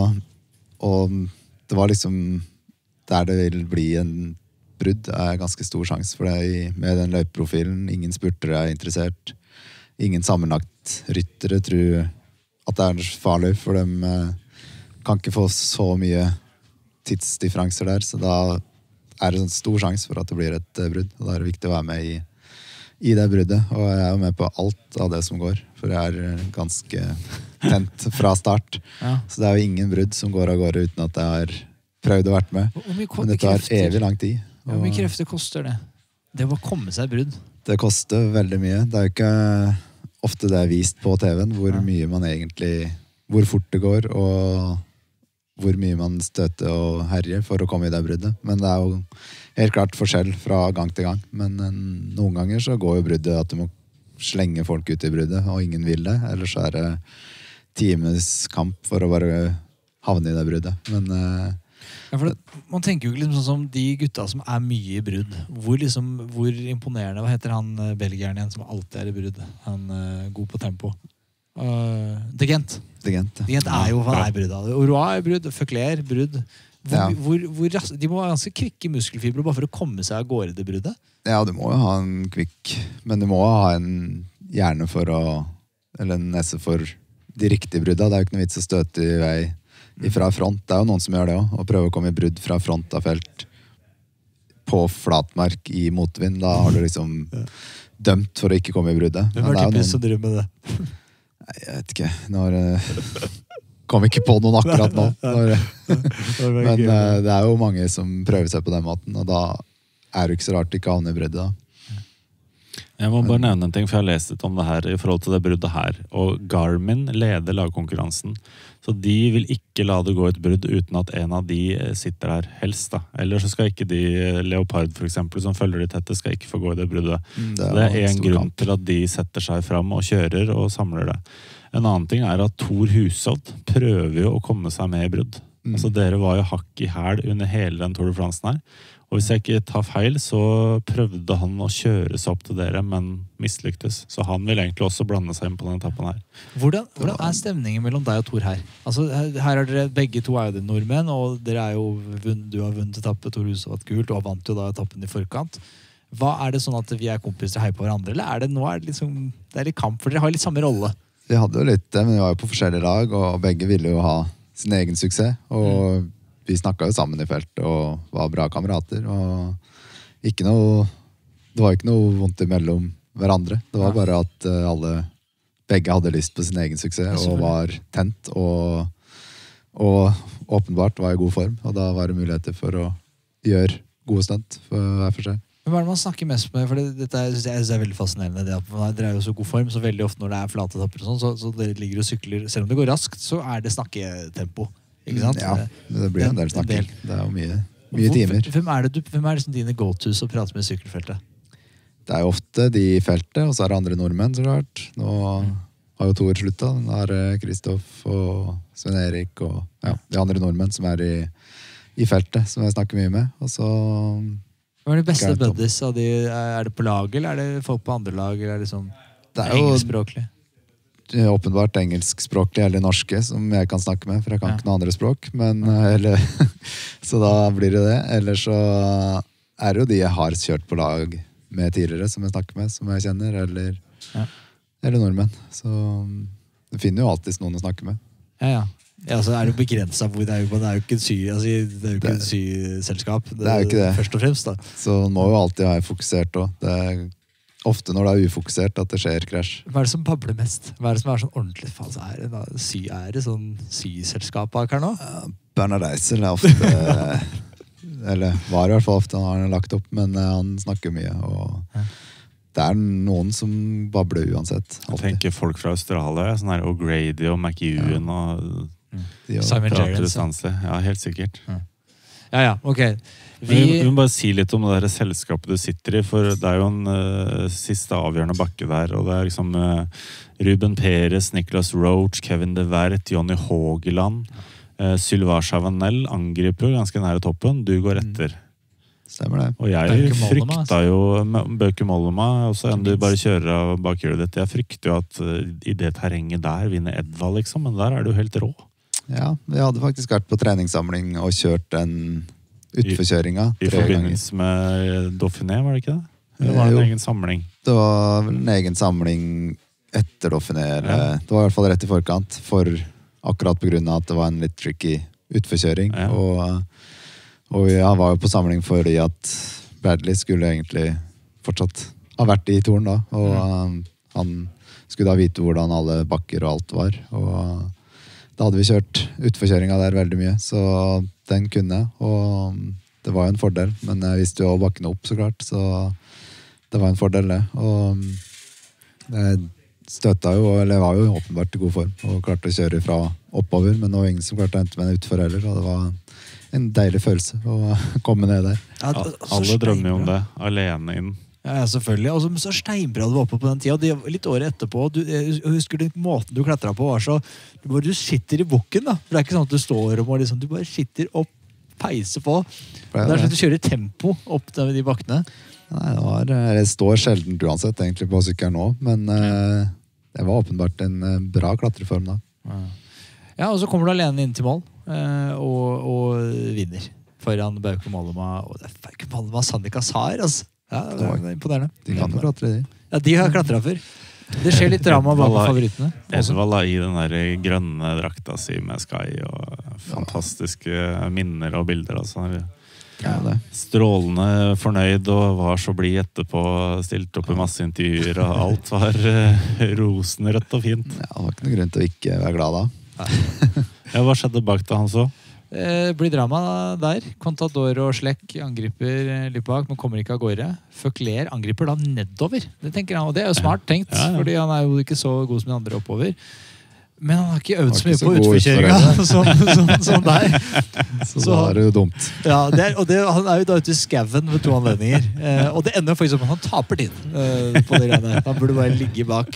det var liksom der det vil bli en brudd ganske stor sjanse for det med den løypeprofilen. Ingen spurtere interessert. ingen sammenlagt ryttere tror at det er farlig, for de kan ikke få så mye tidsdifferanser der, så da er det en stor sjanse for at det blir et brudd, og da er det viktig å være med i det bruddet, og jeg er jo med på alt av det som går, for jeg er ganske tent fra start, så det er jo ingen brudd som går av gårde uten at jeg har prøvd å vært med, men det tar evig lang tid. Hvor mye krefter koster det? Det å komme seg brudd? Det koster veldig mye. Det er jo ikke ofte det er vist på TV-en hvor mye man egentlig, hvor fort det går, og hvor mye man støter og herjer for å komme i det bruddet. Men det er jo helt klart forskjell fra gang til gang. Men noen ganger så går jo bruddet at du må slenge folk ut i bruddet, og ingen vil det. Ellers så er det times kamp for å bare havne i det bruddet. Men man tenker jo liksom sånn som de gutta som er mye i brudd. Hvor imponerende, hva heter han belgieren igjen som alltid er i brudd? Han god på tempo. De Gent. De Gent er jo han er i brudd. Roy er brudd, Føkler, brudd. De må ha ganske kvikke muskelfibre bare for å komme seg av gårde det bruddet. Ja, du må jo ha en kvikk, men du må ha en hjerne for å, eller en nese for de riktige brudda. Det er jo ikke noe vits å støte i vei fra front. Det er jo noen som gjør det også, og prøver å komme i brudd fra front av felt på flatmark i motvind. Da har du liksom dømt for å ikke komme i bruddet. Hvem er typisk som driver med det? Nei, jeg vet ikke. Kom ikke på noen akkurat nå. Men det er jo mange som prøver seg på den måten, og da er det ikke så rart ikke havne i bruddet da. Jeg må bare nevne en ting, for jeg har lest litt om det her i forhold til det bruddet her. Og Garmin leder lagkonkurransen. Så de vil ikke la det gå et brudd uten at en av de sitter der helst. Da. Eller så skal ikke de, Leopard for eksempel, som følger de tette, skal ikke få gå i det bruddet. Så det er en grunn til at de setter seg fram og kjører og samler det. En annen ting er at Thor Hushovd prøver jo å komme seg med i brudd. Altså dere var jo hakk i hæl under hele den Tour de France her. Og hvis jeg ikke tar feil, så prøvde han å kjøre seg opp til dere, men mislyktes. Så han vil egentlig også blande seg inn på denne etappen her. Hvordan er stemningen mellom deg og Thor her? Altså, her er dere, begge to er jo de nordmenn, og dere er jo, du har vunnet etappe, Thor Hushovd gult, og vant jo da etappen i forkant. Hva er det sånn at vi er kompiser og heier på hverandre, eller er det nå liksom, det er litt kamp, for dere har litt samme rolle? Vi hadde jo litt det, men vi var jo på forskjellige lag, og begge ville jo ha sin egen suksess, og vi snakket jo sammen i felt og var bra kamerater, og det var ikke noe vondt imellom hverandre. Det var bare at begge hadde lyst på sin egen suksess og var tent og åpenbart var i god form, og da var det muligheter for å gjøre gode stunt for hver for seg. Men hva er det man snakker mest med? For dette synes jeg er veldig fascinerende. Dere er jo så god form, så veldig ofte når det er flate etapper og sånn, så dere ligger og sykler. Selv om det går raskt, så er det snakketempo. Ikke sant? Ja, det blir en del snakking. Det er jo mye timer. Hvem er liksom dine go-tos å prate med i sykkelfeltet? Det er jo ofte de i feltet, og så er det andre nordmenn, så klart. Nå har jo Thor sluttet. Nå er det Kristoff og Svein Erik og de andre nordmenn som er i feltet, som jeg snakker mye med. Og så hva er de beste buddies? Er det på lag, eller er det folk på andre lag? Eller er det liksom engelskspråklig? Åpenbart engelskspråklig eller norske som jeg kan snakke med, for jeg kan ikke noe andre språk. Men, så da blir det det. Eller så er det jo de jeg har kjørt på lag med tidligere, som jeg snakker med, som jeg kjenner, eller nordmenn. Så du finner jo alltid noen å snakke med. Ja, så er det begrenset hvor det er jo ikke et syselskap. Det er jo ikke det. Først og fremst da. Så man må jo alltid være fokusert også. Det er ofte når det er ufokusert at det skjer krasj. Hva er det som babler mest? Hva er det som er sånn ordentlig? Faen, er det sånn syselskap bak her nå? Bernhard Eisel er ofte eller var i hvert fall ofte han har lagt opp, men han snakker mye og det er noen som babler uansett. Jeg tenker folk fra Australia, sånn her O'Grady og McEwen og Simon Gerrans. Ja, helt sikkert. Ja, ok. Vi må bare si litt om det der selskapet du sitter i, for det er jo en siste avgjørende bakke der, og det er liksom Ruben Perez, Nicolas Roach, Kevin De Wert, Johnny Haageland, Sylvain Chavanel angriper jo ganske nære toppen, du går etter. Stemmer det. Og jeg frykta jo Bøke Mollema, også enn du bare kjører av bakhjulet ditt. Jeg frykter jo at i det terrenget der vinner Edvald, liksom, men der er du helt rå. Ja, vi hadde faktisk vært på treningssamling og kjørt den utforkjøringa. I forbindelse med Dauphiné, var det ikke det? Eller var det en egen samling? Det var vel en egen samling etterdefinere. Det var i hvert fall rett i forkant, akkurat på grunn av at det var en litt tricky utforkjøring. Og jeg var jo på samling fordi at Bradley skulle egentlig fortsatt ha vært i Toren da, og han skulle da vite hvordan alle bakker og alt var, og da hadde vi kjørt utforkjøringa der veldig mye, så den kunne, og det var jo en fordel, men jeg visste jo å bakkene opp så klart, så det var en fordel det, og jeg støtta jo, eller jeg var jo åpenbart i god form, og klarte å kjøre fra oppover, men det var ingen som klarte å hente meg utfor heller, og det var en deilig følelse å komme ned der. Alle drømmer jo om det, alene inn. Ja, selvfølgelig. Og så steinbra du var oppe på den tida. Det var litt året etterpå. Jeg husker den måten du klatret på var så... Du sitter i bukken, da. For det er ikke sånn at du står og må liksom... Du bare sitter og peiser på. Det er sånn at du kjører tempo opp de bakkene. Nei, jeg står sjelden uansett egentlig på sykkelen nå, men det var åpenbart en bra klatreform da. Ja, og så kommer du alene inn til mål og vinner foran Bauke Mollema. Og det er Bauke Mollema og Sandy Kassar, altså. Ja, det var imponerende. De kan jo klatre, de. Ja, de har klatret før. Det skjer litt drama bak favorittene. Edvald i den der grønne drakta si med Sky og fantastiske minner og bilder. Altså. Strålende fornøyd og var så blid etterpå, stilt opp i masse intervjuer, og alt var rosenrødt og fint. Ja, det var ikke noe grunn til å ikke være glad da. Ja, hva skjedde bak da han så? Blir drama der. Contador og Slekk angriper litt bak, men kommer ikke av gårde. Føkler angriper da nedover. Det tenker han, og det er jo smart tenkt, fordi han er jo ikke så god som de andre oppover. Men han har ikke øvd så mye på utforkjøringa som deg. Så da er det jo dumt. Ja, han er jo da ute i skaven ved 2 anledninger. Og det ender faktisk om at han taper tid på det greiene. Han burde bare ligge bak.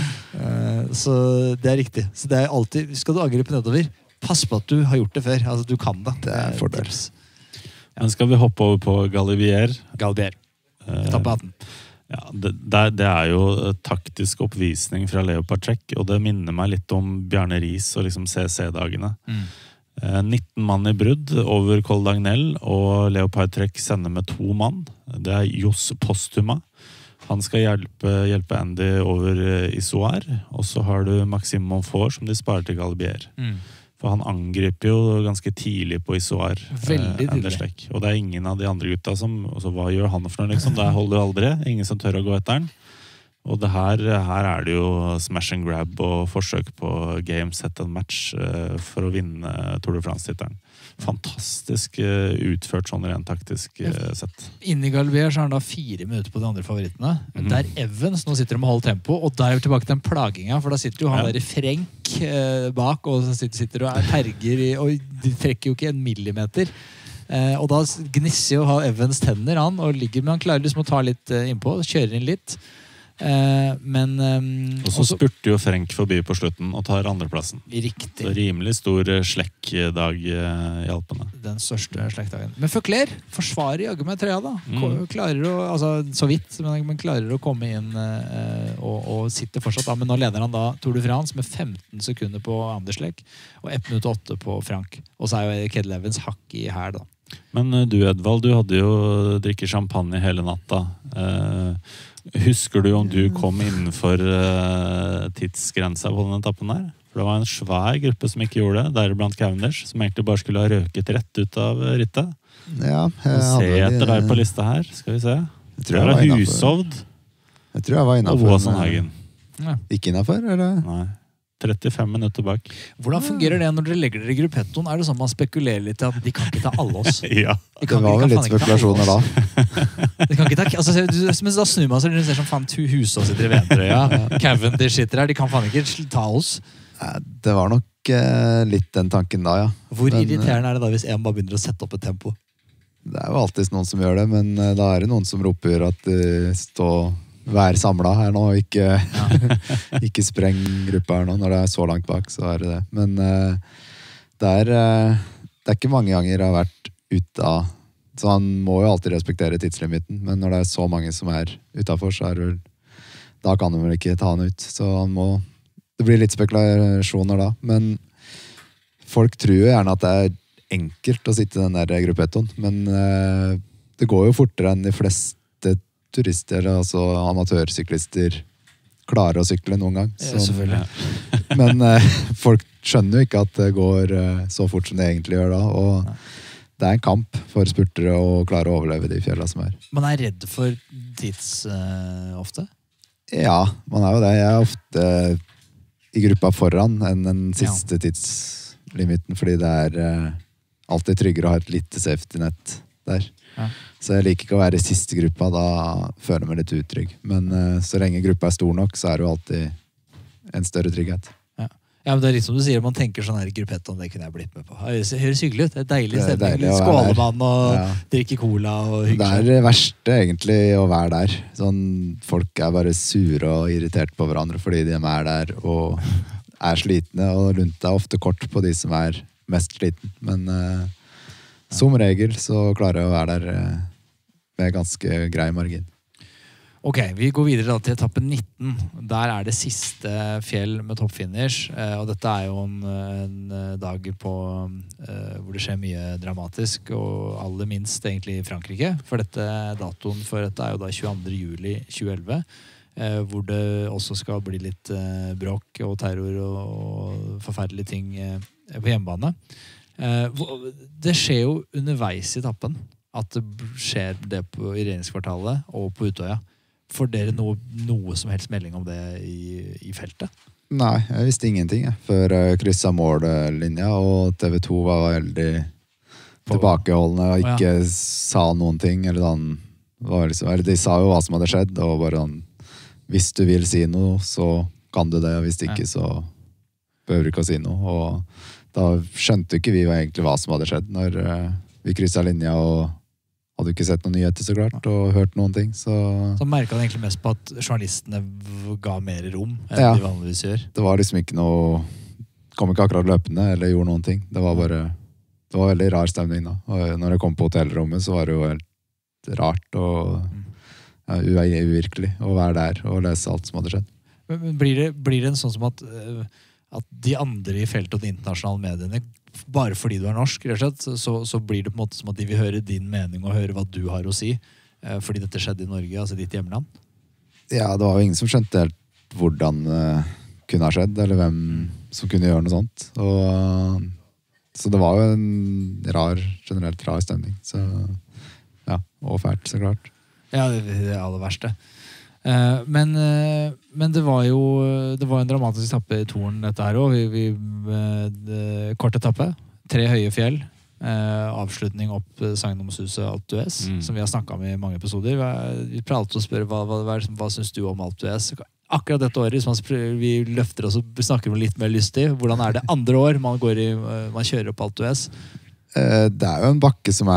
Så det er riktig. Så det er alltid, skal du angripe nedover, pass på at du har gjort det før. Altså, du kan det. Det er fordels. Men skal vi hoppe over på Galibier? Etappe 18. Ja, det er jo taktisk oppvisning fra Leopard Trek, og det minner meg litt om Bjarne Riis og liksom CC-dagene. 19 mann i brudd over Col d'Agnel, og Leopard Trek sender med 2 mann. Det er Jos Postuma. Han skal hjelpe Andy over Isoar, og så har du Maxime Monfort som de sparer til Galibier. For han angriper jo ganske tidlig på Isoar. Veldig tidlig. Og det er ingen av de andre gutta som... Altså, hva gjør han for noe, liksom? Der holder du aldri. Ingen som tør å gå etter den. Og det her er det jo smash and grab og forsøk på game, set and match for å vinne Tour de France-tittelen. Fantastisk utført sånn rent taktisk sett. Inni Galibier så har han da 4 minutter på de andre favorittene. Der Evans nå sitter de med holdt tempo, og der er vi tilbake til den plaginga, for da sitter jo han der i Frenk bak, og sitter og terger og de trekker jo ikke 1 millimeter. Og da gnisser jo Evans tenner han, og ligger, men han klarer liksom å ta litt innpå, kjører inn litt. Og så spurte jo Frenk forbi på slutten og tar andreplassen. Riktig. Så rimelig stor slekkdag i Alpene. Den største slekkdagen. Men Føkler forsvarer jaggu med trøya da. Klarer å, altså så vidt, men klarer å komme inn og sitter fortsatt da. Men nå leder han da Tour de France med 15 sekunder på Anderslek og 1 minutt og 8 på Frank. Og så er jo Kedel Evans hakk i her da. Men du Edvald, du hadde jo drikket champagne hele natta. Husker du om du kom innenfor tidsgrensa på den etappen der? For det var en svær gruppe som ikke gjorde det, deriblant Cavendish, som egentlig bare skulle ha røket rett ut av rittet. Ja, se etter deg på lista her, skal vi se. Det er Hushovd. Jeg tror jeg var innenfor. Og Våsenhagen. Ikke innenfor, eller? Nei. 35 minutter bak. Hvordan fungerer det når dere legger dere i gruppettoen? Er det sånn man spekulerer litt til at de kan ikke ta alle oss? Ja. Det var vel litt spekulasjoner da. De kan ikke ta, altså, men da snur man seg og ser som faen Hushovd sitter i Ventrøya. Cavendish sitter her, de kan faen ikke ta oss. Det var nok litt den tanken da, ja. Hvor irriterende er det da hvis en bare begynner å sette opp et tempo? Det er jo alltid noen som gjør det, men da er det noen som roper at vær samlet her nå, ikke spreng gruppa her nå. Når det er så langt bak, så er det det. Men det er ikke mange ganger jeg har vært ute av, så han må jo alltid respektere tidslimiten, men når det er så mange som er utenfor, så er det vel, da kan de vel ikke ta han ut. Så han må, det blir litt spekulasjoner da, men folk tror jo gjerne at det er enkelt å sitte i den der gruppettoen, men det går jo fortere enn de fleste turister, altså amatørsyklister klare å sykle noen gang. Selvfølgelig. Men folk skjønner jo ikke at det går så fort som det egentlig gjør da, og det en kamp for spurtere å klare å overleve de fjellene som Man redd for tids ofte? Ja, man jo det. Jeg ofte i gruppa foran enn den siste tidslimiten, fordi det alltid tryggere å ha et lite safety net der. Ja. Så jeg liker ikke å være i siste gruppa, da føler jeg meg litt utrygg. Men så lenge gruppa stor nok, så det jo alltid en større trygghet. Ja, men det litt som du sier, man tenker sånn her gruppett om det kunne jeg blitt med på. Det høres hyggelig ut, det deilig stemning. Skålemann og drikke cola og hyggelig. Det det verste egentlig å være der. Sånn, folk bare sure og irritert på hverandre fordi de der og slitne, og rundt ofte kort på de som mest sliten. Men som regel så klarer jeg å være der med ganske grei margin. Ok, vi går videre da til etappe 19. Der det siste fjell med toppfinish, og dette jo en dag hvor det skjer mye dramatisk, og aller minst egentlig i Frankrike, for datoen for dette jo da 22. juli 2011, hvor det også skal bli litt bråk og terror og forferdelige ting på hjemmebane. Det skjer jo underveis i etappen at det skjer det i regjeringskvartalet og på Utøya. Får dere noe som helst melding om det i feltet? Nei, jeg visste ingenting før jeg krysset mållinja, og TV 2 var veldig tilbakeholdende og ikke sa noen ting. Eller de sa jo hva som hadde skjedd, og bare hvis du vil si noe, så kan du det, og hvis ikke, så behøver du ikke å si noe. Og da skjønte ikke vi egentlig hva som hadde skjedd når vi krysset linja, og hadde ikke sett noen nyheter så klart, og hørt noen ting. Så merket han egentlig mest på at journalistene ga mer rom enn de vanligvis gjør? Det var liksom ikke noe, kom ikke akkurat løpende eller gjorde noen ting. Det var veldig rar stemning da. Og når jeg kom på hotellrommet, så var det jo helt rart og uvirkelig å være der og lese alt som hadde skjedd. Men blir det en sånn som at de andre i feltet og de internasjonale mediene, bare fordi du norsk, rett og slett, så blir det på en måte som at de vil høre din mening og høre hva du har å si, fordi dette skjedde i Norge, altså ditt hjemland? Ja, det var jo ingen som skjønte helt hvordan det kunne ha skjedd, eller hvem som kunne gjøre noe sånt. Så det var jo en generelt rar stemning. Så, ja, og fælt, så klart. Ja, det aller verste. Men det var jo en dramatisk etappe i Toren dette her også. Kort etappe, 3 høye fjell, avslutning opp Sagnomsuset Alpe d'Huez, som vi har snakket om i mange episoder. Vi pratet og spør hva synes du om Alpe d'Huez? Akkurat dette året, vi løfter oss og snakker om litt mer lystig. Hvordan det andre år man kjører opp Alpe d'Huez? Det jo en bakke som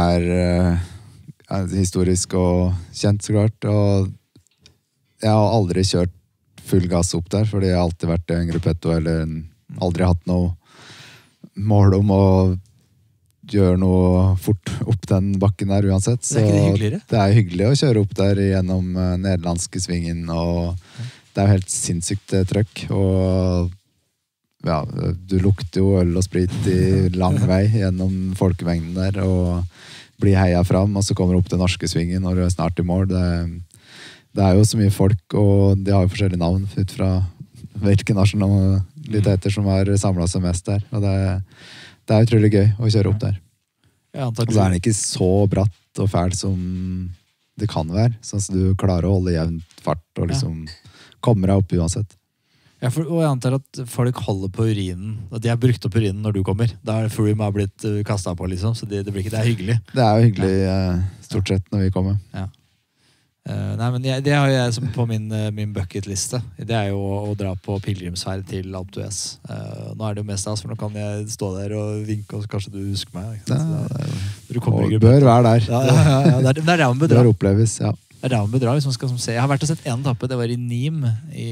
historisk og kjent, så klart, og jeg har aldri kjørt full gass opp der, fordi jeg har alltid vært en gruppetto, eller aldri hatt noe mål om å gjøre noe fort opp den bakken der uansett. Så ikke det hyggeligere? Det hyggelig å kjøre opp der gjennom nederlandske svingen, og det jo helt sinnssykt trøkk, og ja, du lukter jo øl og sprit i lang vei gjennom folkemengden der, og blir heia fram, og så kommer du opp til norske svingen, og du snart i mål. Det jo så mye folk, og de har jo forskjellige navn ut fra hvilke nasjonaliteter som har samlet seg mest der. Og det utrolig gøy å kjøre opp der. Og så den ikke så bratt og fæl som det kan være, sånn at du klarer å holde jevn fart og liksom kommer deg opp uansett. Ja, og jeg antar at folk holder på urinen, at de har brukt opp urinen når du kommer. Da Froome har blitt kastet på, liksom, så det hyggelig. Det jo hyggelig stort sett når vi kommer. Ja. Nei, men det har jeg som på min bucketliste. Det jo å dra på pilgrimsferd til Alpe d'Huez. Nå det jo mest stas, for nå kan jeg stå der og vinke, og så kanskje du husker meg. Du bør være der. Ja, det der man bør dra. Det oppleves, ja. Det der man bør dra hvis man skal se. Jeg har vært og sett en etappe, det var i Nîmes i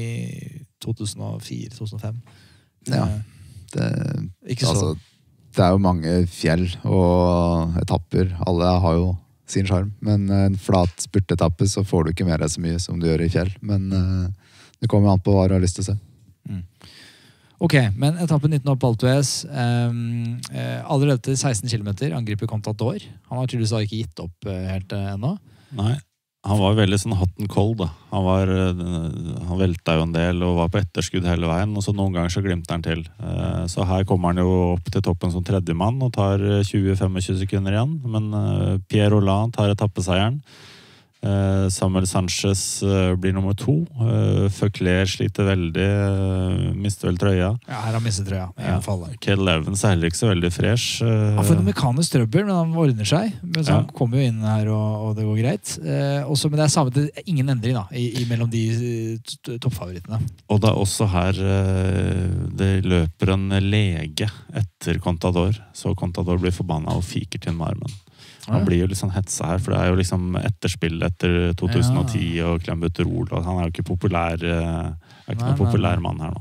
2004-2005. Ja, ikke så. Det jo mange fjell og etapper. Alle har jo sin charm, men en flat spurtetappe så får du ikke med deg så mye som du gjør i fjell, men det kommer an på hva du har lyst til å se. Ok, men etappe 19 opp Alpe d'Huez, allerede til 16 km angriper Contador. Han har tydeligvis ikke gitt opp helt ennå. Nei, han Han var veldig sånn hot and cold da. Han velta jo en del og var på etterskudd hele veien, og så noen ganger så glimter han til. Så her kommer han jo opp til toppen som tredjemann og tar 20-25 sekunder igjen, men Pierre Rolland tar etappeseieren. Samuel Sanchez blir nummer 2. Feuclair sliter veldig, mister vel trøya. Ja, her har mistet trøya. Cadel Evans heller ikke så veldig fresh. Han får noe mekanisk trøbbel, men han ordner seg. Men så han kommer jo inn her, og det går greit. Også, men det er samme, det er ingen endring da, mellom de toppfavorittene. Og det er også her det løper en lege etter Contador, så Contador blir forbannet og fiker til med armen. Han blir jo litt sånn hetsa her, for det er jo liksom etterspill etter 2010 og Clenbuterol, og han er jo ikke populær, noen populær mann her nå.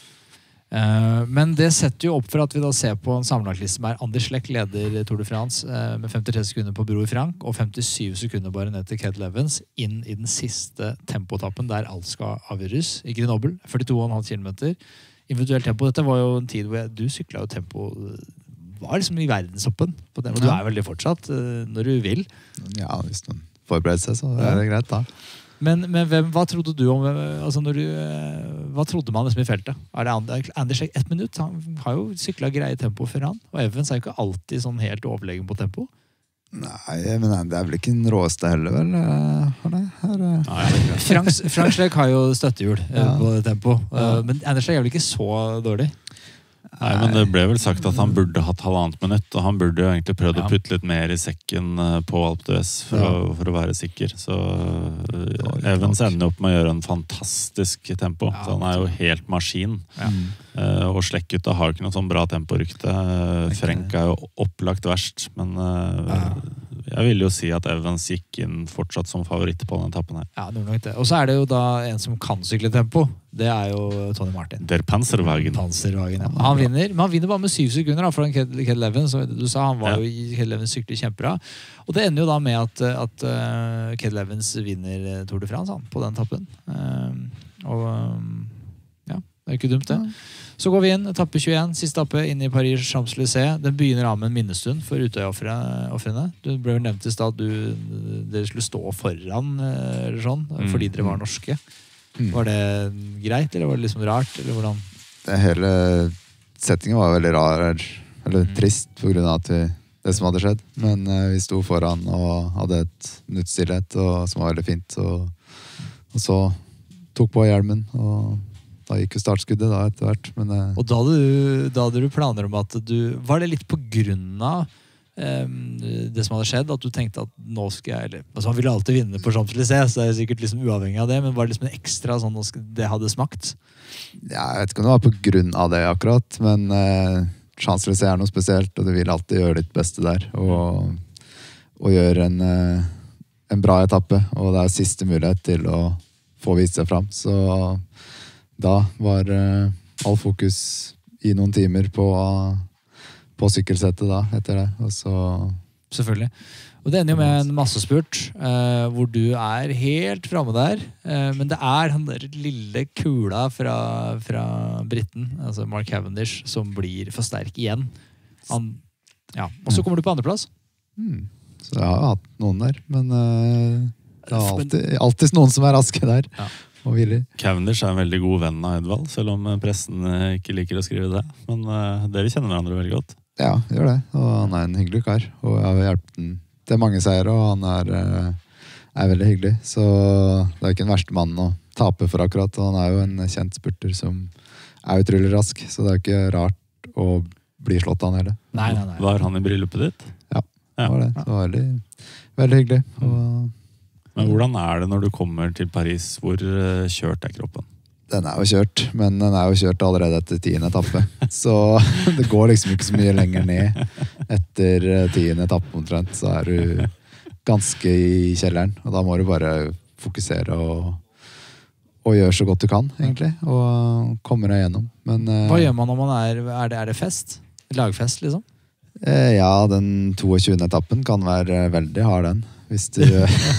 Men det setter jo opp for at vi da ser på en sammenlagtliste som Anders Schleck leder Tour de France med 53 sekunder på Bror Frank og 57 sekunder bare ned til Cadel Evans inn i den siste tempotappen der alt skal avgjøres i Grenoble, 42,5 kilometer. Individuelt tempo, dette var jo en tid hvor du syklet jo tempo var liksom i verdensoppen på den, og du vel det fortsatt når du vil. Ja, hvis noen forbereder seg, så er det greit da. Men hva trodde du om, altså hva trodde man liksom i feltet? Det Anders 1 minutt? Han har jo syklet greie tempo før han, og Evans jo ikke alltid sånn helt overlegen på tempo. Nei, men det vel ikke den råeste heller, vel? Frank Schleck har jo støttehjul på tempo, men Anders er vel ikke så dårlig? Nei, men det ble vel sagt at han burde hatt 1,5 minutt, og han burde jo egentlig prøvd å putte litt mer i sekken på Alpe d'Huez for å være sikker. Så Evans ender opp med å gjøre en fantastisk tempo, så han jo helt maskin. Og Schleck-gutta har ikke noe sånn bra temporykte. Frank jo opplagt verst, men jeg vil jo si at Evans gikk inn fortsatt som favoritt på den etappen her. Ja, nok det. Og så det jo da en som kan sykle tempo. Det jo Tony Martin. Der Panzerwagen. Ja. Han vinner, men han vinner bare med 7 sekunder da, foran Cadel Evans. Du sa han var jo i Cadel Evans sykler kjempebra. Og det ender jo da med at Cadel Evans vinner Tour de France på den tappen. Ja, det ikke dumt det. Så går vi inn, etappe 21, siste etappe inn i Paris Champs-Élysées. Den begynner av med en minnestund for Utøya-offrene. Du ble jo nevnt i stad at dere skulle stå foran eller sånn, fordi dere var norske. Var det greit, eller var det liksom rart, eller hvordan? Hele settingen var veldig rar, eller trist på grunn av det som hadde skjedd. Men vi sto foran og hadde et minutt stillhet, som var veldig fint. Og så tok på hjelmen, og da gikk jo startskuddet da etter hvert. Og da hadde du planer om at var det litt på grunn av det som hadde skjedd, at du tenkte at nå skal jeg, altså han ville alltid vinne på Champs-Élysées, så det sikkert liksom uavhengig av det, men var det liksom en ekstra sånn det hadde smakt? Ja, jeg vet ikke om det var på grunn av det akkurat, men Champs-Élysées noe spesielt, og du vil alltid gjøre ditt beste der, og gjøre en bra etappe, og det siste mulighet til å få vist seg fram, så da var all fokus i noen timer på sykkelsettet da, etter det. Og så selvfølgelig. Og det ender jo med en massespurt, hvor du helt fremme der, men det den der lille kula fra Briten, altså Mark Cavendish, som blir for sterk igjen. Og så kommer du på andreplass. Så jeg har hatt noen der, men det alltid noen som raske der. Ja. Cavendish en veldig god venn av Edvald, selv om pressen ikke liker å skrive det. Men dere kjenner hverandre veldig godt. Ja, gjør det. Og han en hyggelig kar. Og jeg har hjulpet den til mange seier, og han er veldig hyggelig. Så det ikke den verste mannen å tape for akkurat. Og han jo en kjent spurter som utrolig rask, så det ikke rart å bli slått av han heller. Nei. Var han i bryllupet ditt? Ja, det var det. Det var veldig, veldig hyggelig. Men hvordan det når du kommer til Paris? Hvor kjørt kroppen? Den jo kjørt, men den jo kjørt allerede etter 10. etappe. Så det går liksom ikke så mye lenger ned. Etter 10. etappe omtrent, så du ganske i kjelleren. Og da må du bare fokusere og gjøre så godt du kan, egentlig. Og komme deg gjennom. Men, hva gjør man når man det fest? Lagfest, liksom? Ja, den 22. etappen kan være veldig hard den. hvis du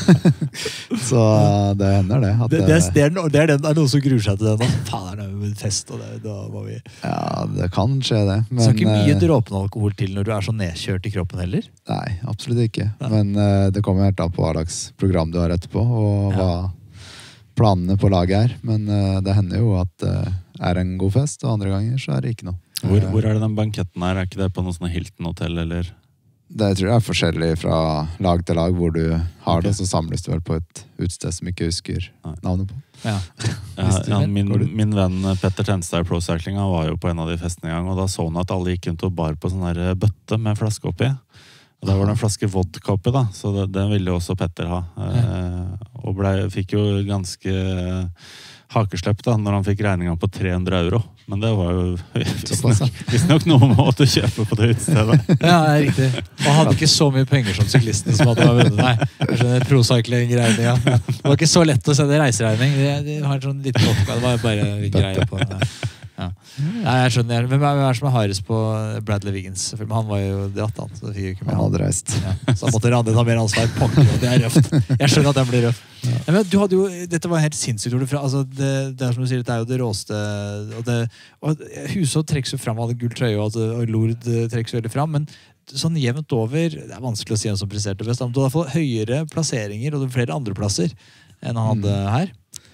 Så det hender det. At det er noen som gruer seg til det nå. Faen, det er jo en fest, og da må vi... Ja, det kan skje det. Men, så ikke mye dråpende alkohol til når du er så nedkjørt i kroppen heller? Nei, absolutt ikke. Nei. Men det kommer helt an på hva slags program du har etterpå, og hva planene på laget er. Men det hender jo at det er en god fest, og andre ganger så er det ikke noe. Hvor er det den banketten her? Er ikke det på noe sånn Hilton-hotell, eller... Det tror jeg er forskjellig fra lag til lag hvor du har det, og så samles du vel på et utsted som ikke husker navnet på. Min venn Petter Tenstad i Pro Cycling var jo på en av de festene en gang, og da så han at alle gikk rundt og bar på sånn der bøtte med flaske oppi. Og der var det en flaske vodka oppi, da, så den ville også Petter ha. Og fikk jo ganske hakeslepp da, når han fikk regninga på 300 euro. Men det var jo visstnok noe med å kjøpe på det utstedet. Ja, det er riktig. Og hadde ikke så mye penger som syklisten som hadde vunnet. Nei, jeg skjønner pro-cycling-greiene. Ja. Det var ikke så lett å sende reiseregning. De har en sånn liten oppgave. Det var bare en greie på det. Ja. Nei, jeg skjønner. Hvem er det som er hardest på Bradley Wiggins? Han var jo dratt, så fikk jo ikke med. Han hadde reist. Ja. Så han måtte Randi ta mer ansvar. Pokker, og det er røft. Jeg skjønner at den blir røft. Ja. Men du hadde jo, dette var helt sinnssykt. Altså, det er som du sier, det er jo det råste. Og Hushovd trekkes jo fram, hadde gull trøye, og Lord trekkes veldig fram. Men sånn jevnt over, det er vanskelig å si hvem som presterte best. Du hadde fått høyere plasseringer og flere andre plasser enn han hadde her.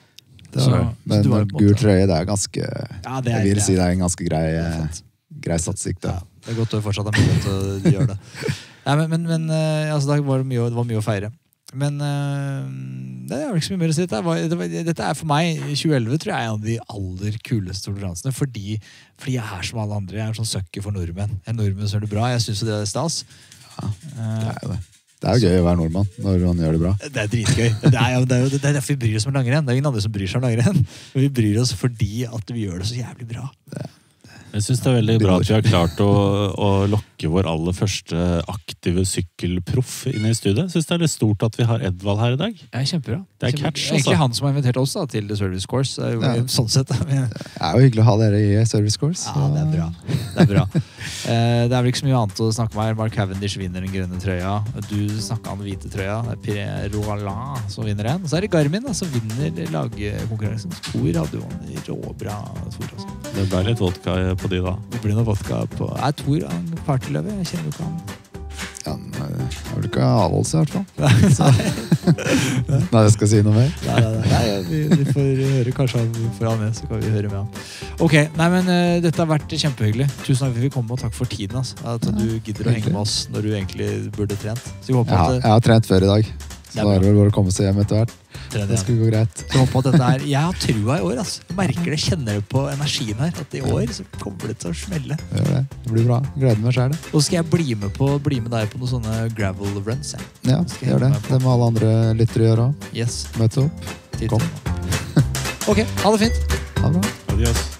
Men gul trøye, det er ganske jeg vil si det er en ganske grei statistikk da. Ja, det er godt å fortsatt ha mulighet til å gjøre det. Nei, men altså, det var mye å feire. Men det er jo ikke så mye mer å si. Dette er for meg, 2011 tror jeg er en av de aller kuleste toleransene, fordi jeg er som alle andre. Jeg er en sånn søkker for nordmenn. En nordmenn som gjør det bra. Jeg synes det er stas. Ja, det er jo det. Det er jo gøy å være nordmann når han gjør det bra. Det er dritgøy. Det er derfor vi bryr oss om langrenn. Det er ingen andre som bryr seg om langrenn. Men vi bryr oss fordi at vi gjør det så jævlig bra. Jeg synes det er veldig bra at vi har klart å lokke vår aller første aktive sykkelproff inn i studiet. Jeg synes det er litt stort at vi har Edvald her i dag. Ja, kjempebra. Det er catch, altså. Egentlig han som har invitert oss da, til The Service Course. Sånn sett. Det er jo hyggelig å ha dere i Service Course. Ja, det er bra. Det er bra. Det er vel ikke så mye annet å snakke med her. Mark Cavendish vinner den grønne trøya. Du snakket om den hvite trøya. Det er Pierre Roland som vinner den. Og så er det Garmin da, som vinner lagkonkurransen. Thor hadde jo en råbra Thor også. Det ble litt vodka på de da. Det blir noe vodka på... Thor er en partyløve. Jeg kjenner jo ikke han. Ja, jeg vil ikke avholde seg i hvert fall. Nei, jeg skal si noe mer. Nei, vi får høre kanskje han får han med, så kan vi høre med han. Ok, nei, men dette har vært kjempehyggelig. Tusen takk for at vi kom, og takk for tiden. Altså. At du gidder å henge med oss når du egentlig burde trent. Så vi håper at... Jeg har trent før i dag. Så da er det vel bare å komme seg hjem etter hvert. Det skulle gå greit. Så håper at dette jeg har trua i år. Altså. Jeg merker det, kjenner det på energien her. At i år så kommer det til å smelle. Det gjør det. Det blir bra. Gleder meg selv. Og så skal jeg bli med deg på noen sånne gravel runs. Ja, gjør det. Det må alle andre lyttere gjøre også. Yes. Møte opp. Kom. Ok, ha det fint. Ha det bra. Adios.